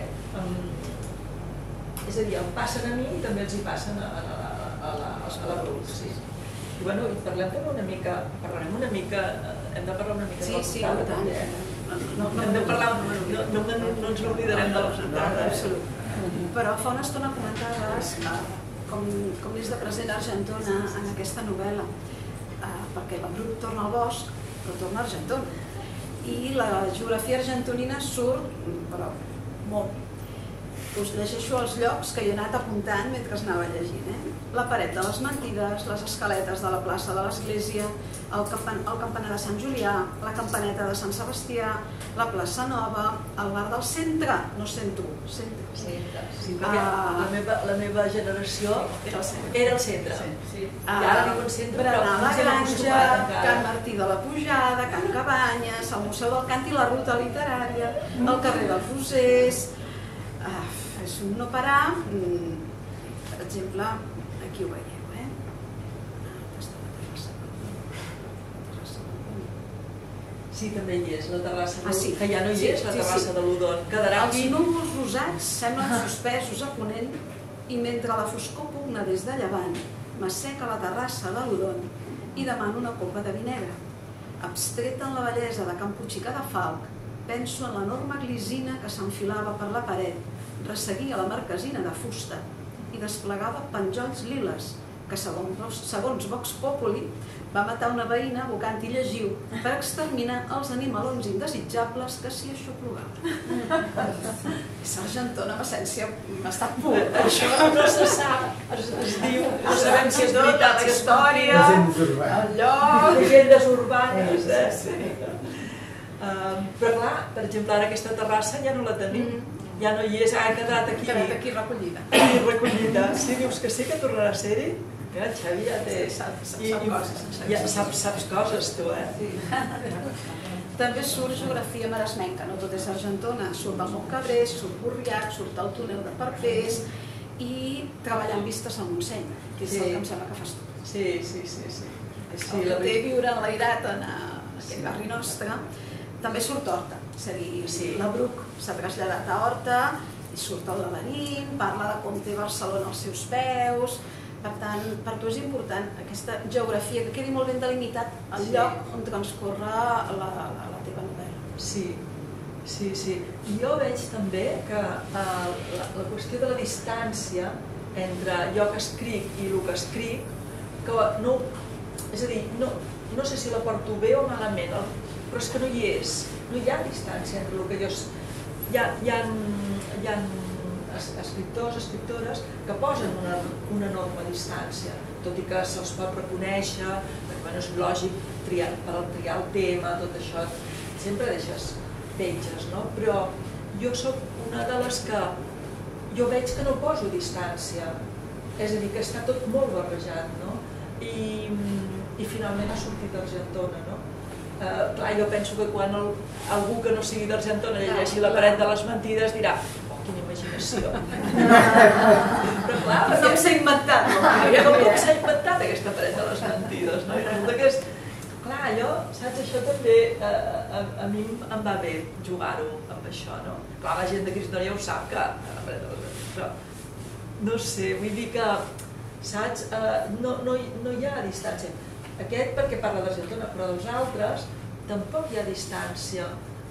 és a dir, em passen a mi i també els hi passen a la Brooke, sí. I bueno, parlem també una mica, parlarem una mica, hem de parlar una mica de la portada també, eh? Hem de parlar, no ens oblidarem de la portada. Però fa una estona comentaves com és de present Argentona en aquesta novel·la, perquè la Brooke torna al bosc, però torna a Argentona. I la geografia argentonina surt, però molt. Us llegeixo els llocs que hi he anat apuntant mentre anava llegint. La paret de les mentides, les escaletes de la plaça de l'església, el campanar de Sant Julià, la campaneta de Sant Sebastià, la plaça Nova, el bar del centre, no centre, centre. Sí, perquè la meva generació era el centre. I ara diuen centre, però Berenar la Granja, Can Martí de la Pujada, Can Cabanyes, el Museu del Cant i la Ruta Literària, el carrer dels Rosers... És un no parar, per exemple, aquí ho veieu, eh? Sí, també hi és, la terrassa de l'Udon, que ja no hi és, la terrassa de l'Udon. Els núvols rosats semblen suspesos a ponent i mentre la foscor pugna des de llevant, m'asseca la terrassa de l'Udon i demano una copa de vi negre. Abstreta en la bellesa de Can Puigcica de Falc, penso en l'enorme glisina que s'enfilava per la paret, resseguia la marquesina de fusta i desplegava penjolls liles que, segons Vox Populi, va matar una veïna abocant-hi llegiu per exterminar els animalons indesitjables que s'hi aixoplugaven. És Argentona, amb essència, m'està pur. Això no se sap, es diu, no sabem si és veritat la història, el lloc... Llegendes urbanes, eh? Però clar, per exemple, ara aquesta terrassa ja no la tenim. Ja no hi és, ha quedat aquí... Ha quedat aquí recollida. Aquí recollida. Sí, dius que sí que tornarà a ser-hi? Mira, Xavi ja té... Saps coses, tu, eh? També surt geografia maresmenca, no tot és Argentona. Surt el Montcabré, surt Burriac, surt el túnel de Parpés i treballar amb vistes al Montseny, que és el que em sembla que fas tu. Sí, sí, sí. El que té viure enlairat en aquest barri nostre. També surt Horta, és a dir, la Brooke s'ha traslladat a Horta i surt el laberint, parla de com té Barcelona als seus peus. Per tant, per tu és important aquesta geografia, que quedi molt ben delimitat el lloc on transcorre la teva novel·la. Sí, sí, sí. Jo veig també que la qüestió de la distància entre jo que escric i el que escric, que no, és a dir, no sé si la porto bé o malament, però és que no hi és, no hi ha distància entre el que jo... Hi ha escriptors, escriptores que posen una enorme distància, tot i que se'ls pot reconèixer, perquè és lògic per triar el tema, tot això, sempre deixes petges, no? Però jo soc una de les que jo veig que no poso distància, és a dir, que està tot molt barrejat, no? I finalment ha sortit d'Argentona, no? Clar, jo penso que quan algú que no sigui d'Argentona llegeixi La paret de les mentides dirà quina imaginació. Però clar, no em s'ha inventat. No com s'ha inventat aquesta paret de les mentides, no? I resulta que és... Clar, allò, saps, això també a mi em va bé jugar-ho amb això, no? Clar, la gent de Cristòria ja ho sap que... Però, no sé, vull dir que, saps, no hi ha distància. Aquest perquè parla d'Argentona, però dels altres tampoc hi ha distància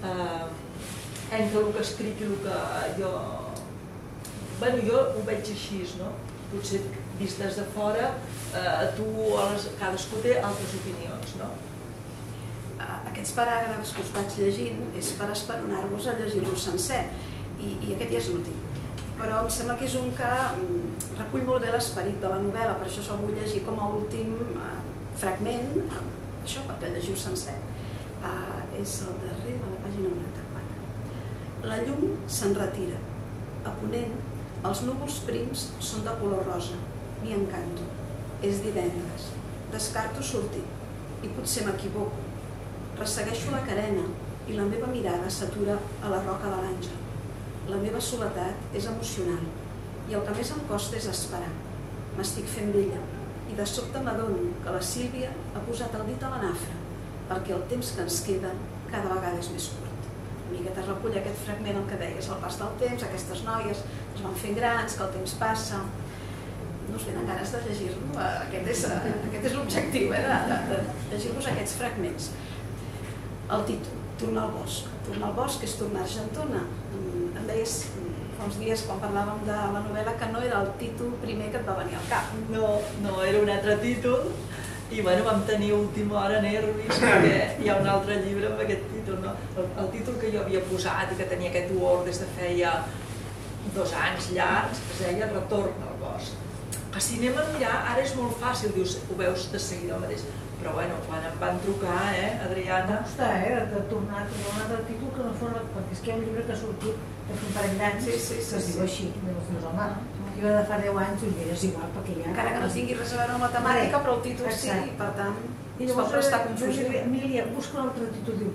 entre el que escric i el que jo... Bé, jo ho veig així, no? Potser vist des de fora, tu, cadascú té altres opinions, no? Aquests paràgrafs que us vaig llegint és per esperonar-vos a llegir-los sencer, i aquest ja és l'últim. Però em sembla que és un que recull molt bé l'esperit de la novel·la, per això se'l vull llegir com a últim fragment, això, perquè el llegiu sencer. És el darrer de la pàgina noranta-quatre. La llum se'n retira. A ponent, els núvols prims són de color rosa. M'hi encanto. És divendres. Descarto sortir. I potser m'equivoco. Ressegueixo la carena i la meva mirada s'atura a la roca de l'Àngel. La meva soledat és emocional i el que més em costa és esperar. M'estic fent vella i de sobte m'adono que la Sílvia ha posat el dit a la nafra perquè el temps que ens queda cada vegada és més curt. Una miqueta recull aquest fragment el que deies, el pas del temps, aquestes noies es van fent grans, que el temps passa... No us venen ganes de llegir-lo? Aquest és l'objectiu, de llegir-vos aquests fragments. El títol, Tornar al bosc. Tornar al bosc és tornar a Argentona. Em deies fa uns dies, quan parlàvem de la novel·la, que no era el títol primer que et va venir al cap. No, no, era un altre títol i bueno, vam tenir última hora nervis perquè hi ha un altre llibre amb aquest títol. El títol que jo havia posat i que tenia aquest Word des de feia dos anys llargs, es deia Retorn al bosc. Que si anem a mirar, ara és molt fàcil, dius, ho veus de seguida el mateix. Però bueno, quan em van trucar, eh, Adriana... Em costa, eh, de tornar a trobar un altre títol que no fos... Perquè és que hi ha un llibre que ha sortit de un parell d'anys que es diu així, meus home. Jo de fa deu anys, doncs mira, és igual, perquè ja... Encara que no tingui res a veure amb la temàtica, però el títol sí, i per tant... I llavors està confusió. Emília, busca un altre títol, diu...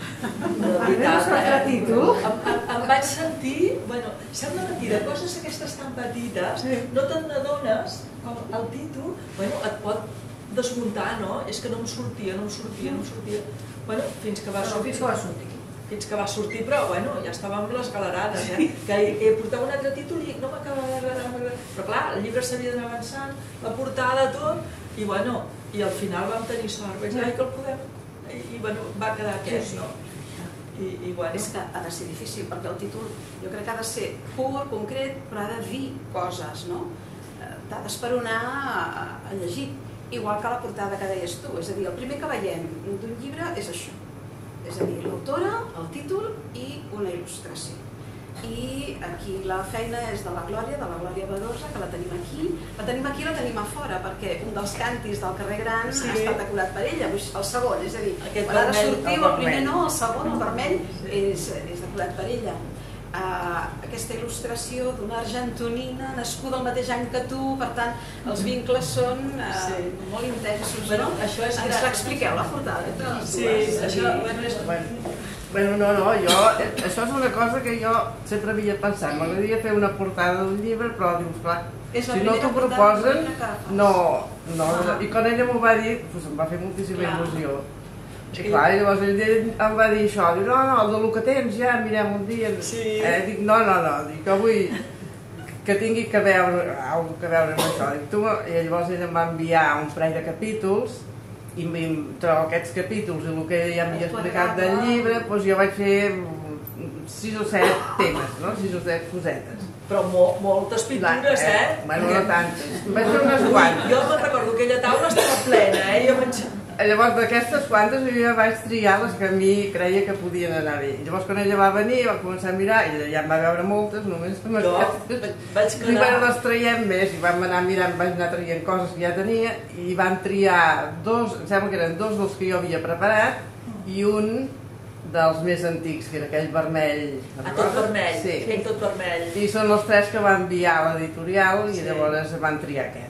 De veritat, un altre títol? Em vaig sentir... Bueno, sembla mentida, coses aquestes tan petites, no te'n n'adones com el títol, bueno, et pot desmuntar, no? És que no em sortia, no em sortia, no em sortia... Bueno, fins que va sortir. Fins que va sortir. Fins que va sortir, però bueno, ja estava amb les galerades, eh? Que portava un altre títol i no m'acaba d'agradar, però clar, el llibre s'havia d'anar avançant, la portada, tot, i bueno, i al final vam tenir sort, vaig dir, ai, que el podem... I bueno, va quedar aquest, no? I bueno... És que ha de ser difícil, perquè el títol jo crec que ha de ser pur, concret, però ha de dir coses, no? T'ha d'esperonar a llegir. Igual que la portada que deies tu, és a dir, el primer que veiem d'un llibre és això, és a dir, l'autora, el títol i una il·lustració. I aquí la feina és de la Glòria, de la Glòria Badosa, que la tenim aquí, la tenim aquí i la tenim a fora, perquè un dels càntirs del carrer Gran ha estat decorat per ella, el segon, és a dir, quan ha de sortir el primer no, el segon, el vermell, és decorat per ella. Aquesta il·lustració d'una argentonina nascuda el mateix any que tu, per tant, els vincles són molt intensos, no? Ens l'expliqueu, la portada? Sí, això... Bueno, no, no, jo... Això és una cosa que jo sempre havia pensat. M'agradaria fer una portada d'un llibre, però dius, clar, si no t'ho proposen... No, no, i quan ella m'ho va dir, em va fer moltíssima il·lusió. I clar, llavors ell em va dir això, diu, no, no, el del que tens ja, mirem un dia. Dic, no, no, no, dic, jo vull que tingui que veure amb això. I llavors ell em va enviar un parell de capítols i entre aquests capítols i el que ja m'havia explicat del llibre, doncs jo vaig fer sis o set temes, no? Sis o set cosetes. Però moltes pintures, eh? Bueno, no tantes. Vaig fer unes quantes. Jo me'n recordo que aquella taula estava plena, eh? Jo vaig... Llavors d'aquestes quantes jo vaig triar les que a mi creia que podien anar bé. Llavors quan ella va venir va començar a mirar, ella ja em va veure moltes, només amb aquestes. I bueno, les traiem més i vam anar mirant, vaig anar traient coses que ja tenia i van triar dos, em sembla que eren dos dels que jo havia preparat i un dels més antics, que era aquell vermell. A tot vermell, aquell tot vermell. I són els tres que va enviar a l'editorial i llavors van triar aquest.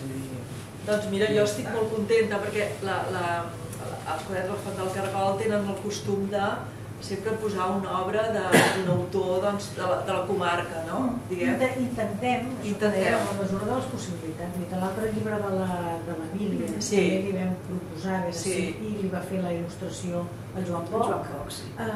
Doncs mira, jo estic molt contenta perquè els quaderns del Font del Cargol tenen el costum de sempre posar una obra d'un autor de la comarca, no? Intentem, a la mesura de les possibilitats. A l'altre llibre de l'Emília també li vam proposar i li va fer la il·lustració el Joan Poc,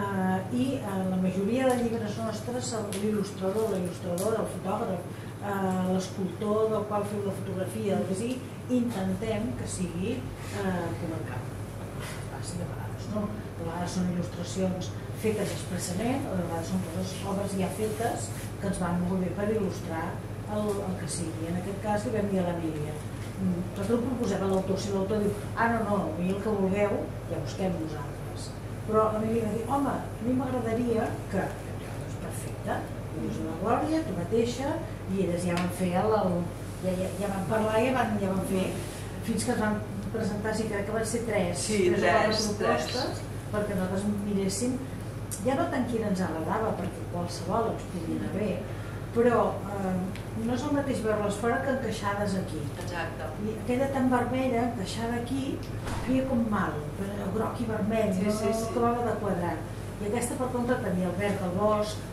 i la majoria de llibres nostres l'il·lustrador, l'il·lustrador, el fotògraf, l'escultor del qual feu la fotografia, el que sigui, intentem que sigui comarcal. De vegades no, de vegades són il·lustracions fetes expressament, o de vegades són coses, obres ja fetes que ens van molt bé per il·lustrar el que sigui. En aquest cas li vam dir a l'Emília, nosaltres ho proposem a l'autor, si l'autor diu, ah no, no, a mi el que vulgueu ja busquem nosaltres. Però l'Emília va dir, home, a mi m'agradaria que, doncs perfecte, és una Glòria, tu mateixa, i elles ja van fer el, ja van parlar i ja van fer, fins que ens van presentar, sí, crec que van ser tres, tres o quatre propostes, perquè nosaltres miréssim, ja no tant quina ens agradava, perquè qualsevol ens podia anar bé, però no és el mateix veure-les fora que encaixades aquí. Exacte. I aquella tan vermella, encaixada aquí, feia com mal, groc i vermell, no acabava de quadrar. I aquesta, per contra, tenia el verd del bosc,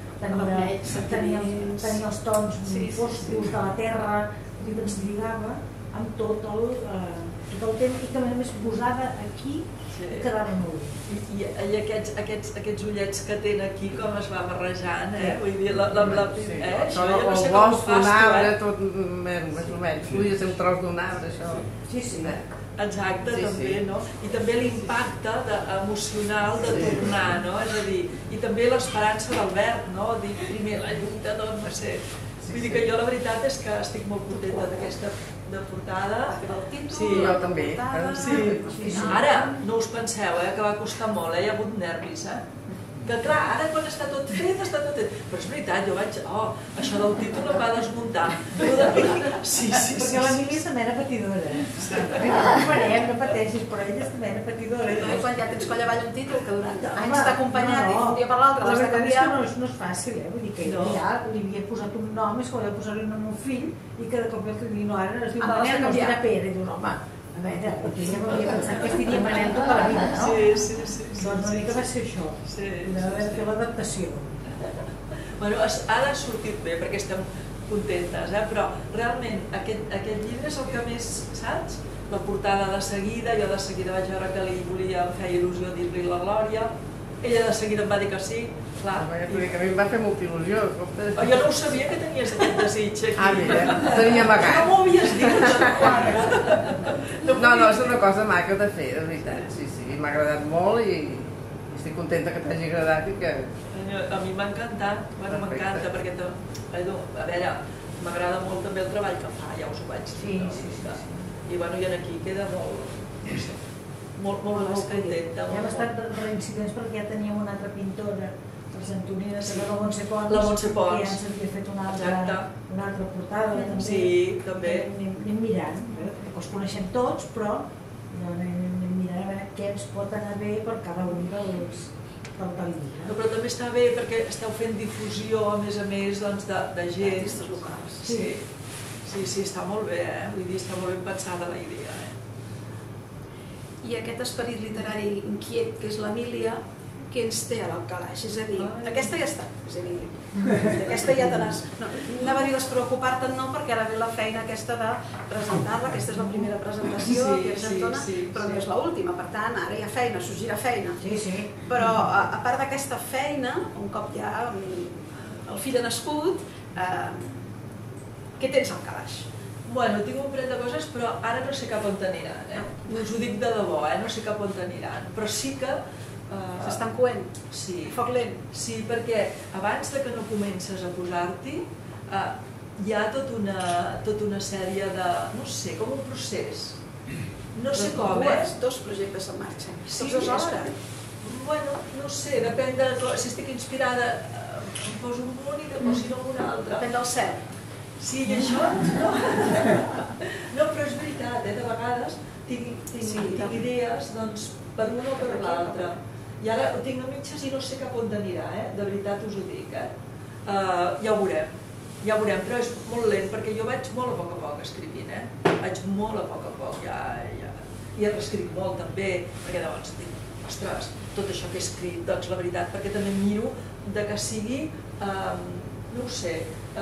tenia els tons foscos de la terra, i ens lligava amb tot el temps, i que a més posada aquí quedava molt bé. I aquests ullets que tenen aquí, com es va barrejant, eh? Vull dir, amb la... El bosc d'un arbre, tot més o menys, podia ser un tros d'un arbre, això. Sí, sí. Exacte, també, no? I també l'impacte emocional de tornar, no? És a dir, i també l'esperança d'Albert, no? Dir primer la lluita, doncs, no sé... Vull dir que jo la veritat és que estic molt contenta d'aquesta portada. El títol, sí, jo també. Sí. Ara, no us penseu, eh, que va costar molt, eh? Hi ha hagut nervis, eh? Que clar, ara quan està tot fet, està tot fet. Però és veritat, jo vaig... Oh, això del títol em va desmuntar. Sí, sí, sí. Perquè l'Emília també era patidora. No farem, no pateixis, però ella també era patidora. Quan ja tens coll avall un títol que durant anys t'ha acompanyat i un dia per l'altre l'has de canviar... No és fàcil, eh? Vull dir que ja li havia posat un nom, és que ho havia posat un nom al fill, i cada cop que diu, no, ara es diu Manel, no es dirà Pere, i diu, home, a veure, perquè ja m'havia pensat que es diria Manel tota la vida, no? Sí, sí, sí. Doncs una mica va ser això, i d'haver de fer l'adaptació. Bueno, ha de sortir bé, perquè estem contentes, eh? Però realment aquest llibre és el que més, saps? La portada de seguida, jo de seguida vaig veure que li volia, em feia il·lusió dir-li la Glòria, ella de seguida em va dir que sí, clar. A mi em va fer molta il·lusió. Jo no ho sabia que tenies aquest desig aquí. Ah, mira, ho tenia amagat. No m'ho havies dit, no quadra. No, no, és una cosa maca de fer, de veritat, sí, sí, m'ha agradat molt i estic contenta que t'hagi agradat i que... A mi m'ha encantat, bueno, m'encanta, perquè, a veure, m'agrada molt també el treball que fa, ja us ho vaig dir. Sí, sí, sí. I bueno, i aquí queda molt, no sé, molt, molt contenta. Ja hem estat reincidents perquè ja teníem una altra pintora, les Antonines, la Montse Pons, la Montse Pons, que ja ens havia fet una altra portada, també. Sí, també. Anem mirant, perquè els coneixem tots, però anem mirant a veure què ens pot anar bé per cada un dels del dia. Però també està bé perquè esteu fent difusió, a més a més, de gent. D'artistes locals. Sí, sí, sí, està molt bé, eh? Vull dir, està molt ben pensada la idea, eh? I aquest esperit literari inquiet, que és l'Emília, que ens té a l'Alcalaix, és a dir, aquesta ja està, és a dir, aquesta ja te n'has... Anava a dir despreocupar-te'n no, perquè ara ve la feina aquesta de presentar-la, aquesta és la primera presentació, però no és l'última, per tant, ara hi ha feina, sorgirà feina. Però a part d'aquesta feina, un cop ja el fill ha nascut, què tens al calaix? Bueno, tinc un parell de coses, però ara no sé cap on t'aniran, eh? Us ho dic de debò, eh? No sé cap on t'aniran, però sí que... S'estan coent? Sí. Foc lent? Sí, perquè abans que no comences a posar-t'hi, hi ha tota una sèrie de... no sé, com un procés. No sé com, eh? Dos projectes en marxa. Sí, és que... Bueno, no sé, depèn de... Si estic inspirada, em poso un munt o si no un altre. Depèn del cel. Sí, i això... No, però és veritat, eh? De vegades tinc idees per una o per l'altra. I ara ho tinc a mitges i no sé cap on anirà, eh? De veritat us ho dic, eh? Ja ho veurem, ja ho veurem, però és molt lent perquè jo vaig molt a poc a poc escrivint, eh? Vaig molt a poc a poc, ja... I reescric molt també, perquè llavors ostres, tot això que he escrit, doncs la veritat, perquè també miro de que sigui, no ho sé,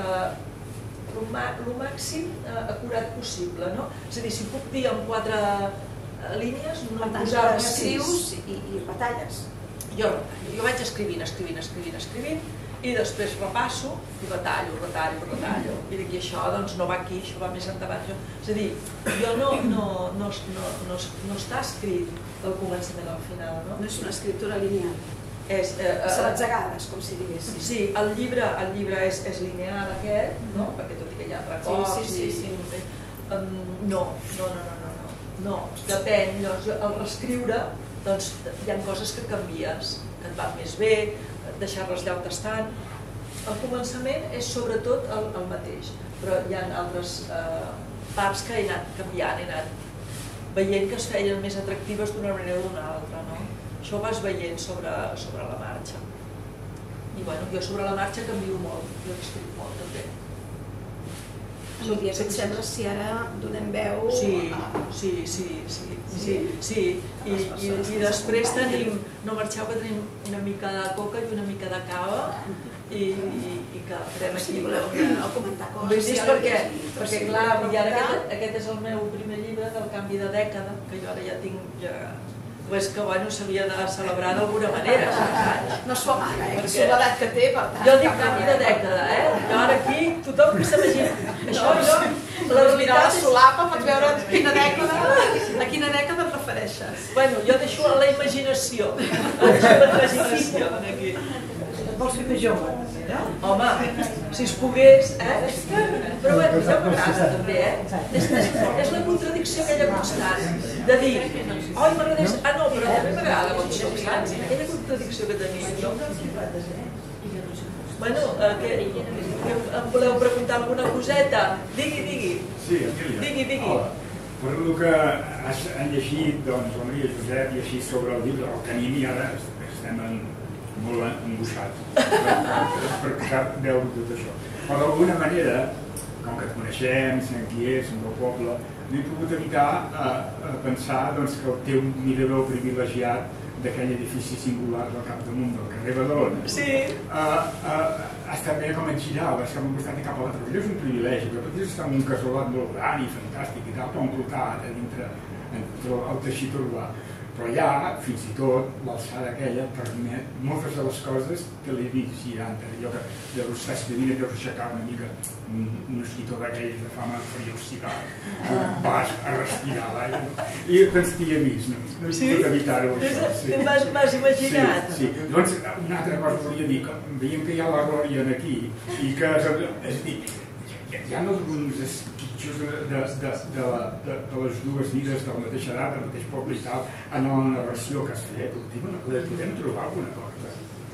el màxim acurat possible, no? És a dir, si puc dir en quatre línies, no posar-ne sis. I batalles. Jo vaig escrivint, escrivint, escrivint, escrivint, i després repasso i retallo, retallo, retallo. I dic, i això doncs no va aquí, això va més endavant. És a dir, jo no està escrit del començament al final, no? No és una escriptura lineal. Sebatzegades, com si diguéssim. Sí, el llibre és lineal aquest, perquè tot i que hi ha records i... No, no, no, no, no, depèn. Al reescriure hi ha coses que canvies, que et van més bé, deixar-les allà on estan. El començament és sobretot el mateix, però hi ha altres parts que he anat canviant, he anat veient que es feien més atractives d'una manera o d'una altra, no? Això ho vas veient sobre la marxa. I bueno, jo sobre la marxa canvio molt, jo escric molt també. Núria, què et sembla si ara donem veu? Sí, sí, sí, sí, sí, i després tenim, no marxeu que tenim una mica de coca i una mica de cava i que farem aquí. Si voleu comentar coses. Perquè clar, aquest és el meu primer llibre del canvi de dècada, que jo ara ja tinc... és que s'havia de celebrar d'alguna manera. No es fa mal, eh? És l'edat que té, per tant. Jo dic canvi de dècada, eh? Jo ara aquí, tothom s'imagina. Això, jo... La realitat és... solapa, pots veure a quina dècada et refereixes. Bueno, jo deixo a la imaginació. Deixo a la imaginació, aquí. Vols fer més jove? Home, si es pogués, eh? Però bueno, ja m'agrada també, eh? És la contradicció aquella constant de dir, oi, m'agradés... Ah, no, però també m'agrada com soc, saps? Aquella contradicció que tenim, no? Bueno, em voleu preguntar alguna coseta? Digui, digui. Sí, Emília. Digui, digui. Per el que has llegit, doncs, la Maria Josep, i així sobre el llibre, el que anem i ara estem molt angoixats per veure tot això. Però d'alguna manera, com que et coneixem, sabem qui és, som del poble, no he pogut evitar pensar que el teu mirador privilegiat d'aquell edifici singular del capdamunt del carrer Badalona està bé com et giraves cap a un costat i cap a l'altre. Allò és un privilegi, que potser està en un casolat molt gran i fantàstic i tal, envoltat a dintre el teixit urbà. Però allà, fins i tot, l'alçada aquella permet moltes de les coses que l'he vist girant. Allò que deus estar escrivint, deus aixecar una mica un escritor d'aquells de fama ferocitat, vas a respirar l'aire, i doncs t'hi he vist, no he pogut evitar-ho això. M'has imaginat? Sí, doncs una altra cosa volia dir, veiem que hi ha la Glòria aquí, i que, és a dir, hi ha alguns esquitxos de les dues vides de la mateixa edat, del mateix poble i tal, en la narració que has fet. Podem trobar alguna cosa?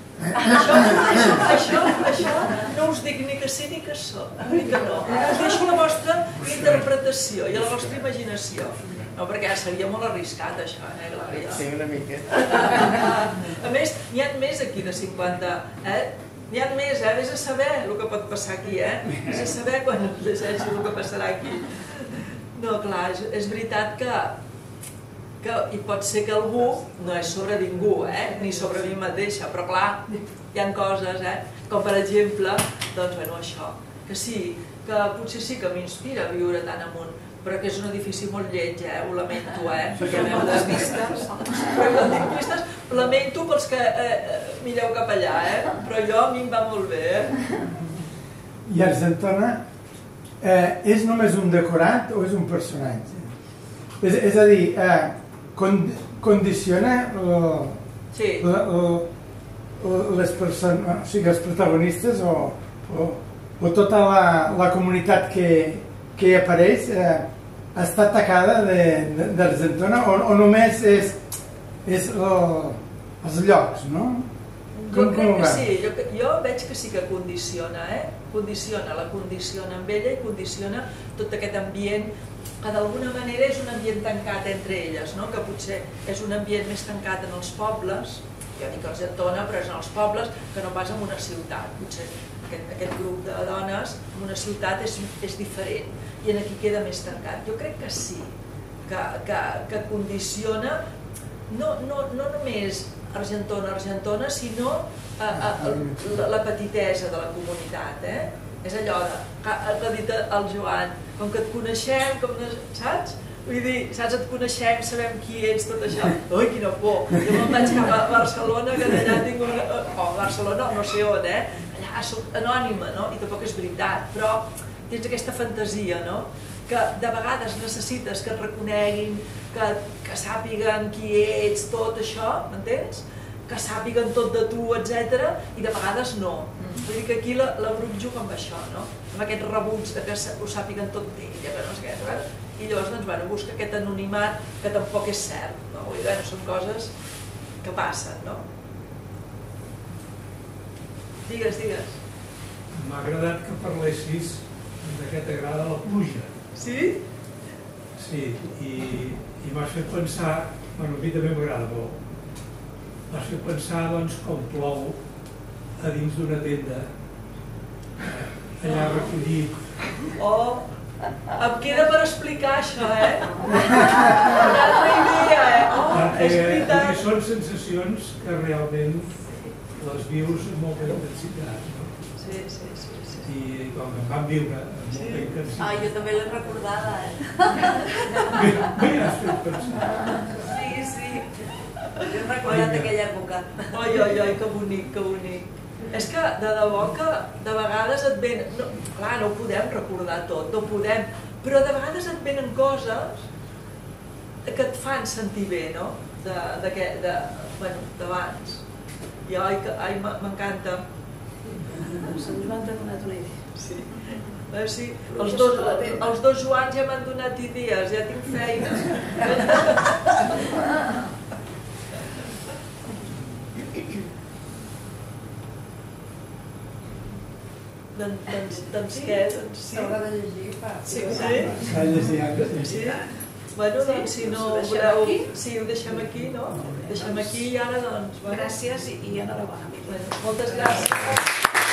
Això no us dic ni que sí ni que so, ni que no. Us deixo la vostra interpretació i la vostra imaginació. No, perquè seria molt arriscat, això, eh, Glòria? Sí, una mica. A més, n'hi ha més aquí de cinquanta, eh? N'hi ha més, eh? Vés a saber el que pot passar aquí, eh? Vés a saber quan llegeixo el que passarà aquí. No, clar, és veritat que i pot ser que algú no és sobre ningú, eh? Ni sobre mi mateixa, però clar, hi ha coses, eh? Com per exemple, doncs, bueno, això, que sí, que potser sí que m'inspira viure tan amunt, però que és un edifici molt lleig, eh? Ho lamento, eh? Perquè veu les vistes, però quan dic vistes, lamento pels que mireu cap allà, eh? Però jo a mi em va molt bé, eh? I Argentona és només un decorat o és un personatge? És a dir, condiciona les persones, o sigui, els protagonistes o tota la comunitat que hi apareix està atacada d'Argentona o només és els llocs, no? Jo crec que sí, jo veig que sí que condiciona, eh? Condiciona, la condiciona amb ella i condiciona tot aquest ambient que d'alguna manera és un ambient tancat entre elles, que potser és un ambient més tancat en els pobles, jo dic Argentona, però és en els pobles que no pas en una ciutat. Potser aquest grup de dones en una ciutat és diferent i aquí queda més tancat. Jo crec que sí, que condiciona no, no, no només Argentona, Argentona, sinó a, a, a, la, la petitesa de la comunitat, eh? És allò de, que ha dit el Joan, com que et coneixem, com de, saps? Vull dir, saps, et coneixem, sabem qui ets, tot això. Ui, quina por! Jo me'n vaig cap a Barcelona, que d'allà tinc una... Oh, Barcelona, no sé on, eh? Allà soc anònima, no? I tampoc és veritat, però tens aquesta fantasia, no? Que de vegades necessites que et reconeguin, que, que sàpiguen qui ets, tot això, m'entens? Que sàpiguen tot de tu, etcètera, i de vegades no. Vull dir que aquí la, la Bruc juga amb això, no? Amb aquest rebuig de que ho sàpiguen tot d'ella, que no sé què, saps? I llavors, doncs, bueno, busca aquest anonimat que tampoc és cert, no? Vull dir, bueno, són coses que passen, no? Digues, digues. M'ha agradat que parlessis de què t'agrada la pluja. Sí? Sí, i, i m'has fet pensar, bueno, a mi també m'agrada molt, m'has fet pensar, doncs, com plou a dins d'una tenda, allà recollit. Oh, em queda per explicar això, eh? Una altra idea, eh? Oh, Perquè és veritat. són sensacions que realment les vius amb molta intensitat, no? Sí, sí, sí. I com que em van viure amb molta intensitat... Ah, jo també l'he recordada, eh? Bé, has fet pensar. Sí, sí. Jo he recordat aquella època. Oi, oi, oi, que bonic, que bonic. És que de debò que de vegades et venen... No, clar, no ho podem recordar tot, no ho podem, però de vegades et venen coses que et fan sentir bé, no? De, de, de, de, bueno, d'abans. I ai, que, ai m'encanta. Sant Joan t'ha donat una idea. Sí. Eh, sí. Els, dos, els dos Joans ja m'han donat idees, ja tinc feina. doncs, doncs, doncs què? Doncs sí. S'haurà de llegir, fa. Sí, sí. S'ha de llegir antes. Sí. Bueno, doncs si no voleu... Sí, ho deixem aquí, no? Deixem aquí i ara doncs... Bueno. Gràcies i, i enhorabona. Bueno, moltes gràcies.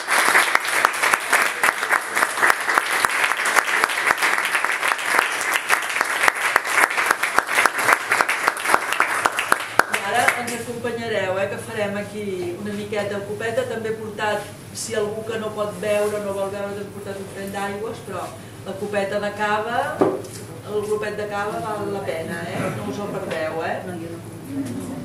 Acompanyareu, eh, que farem aquí una miqueta de copeta, també he portat, si algú que no pot beure o no vol beure, he portat un tren d'aigües, però la copeta de cava, el grupet de cava val la pena, eh? No us el perdeu, eh? No, jo no.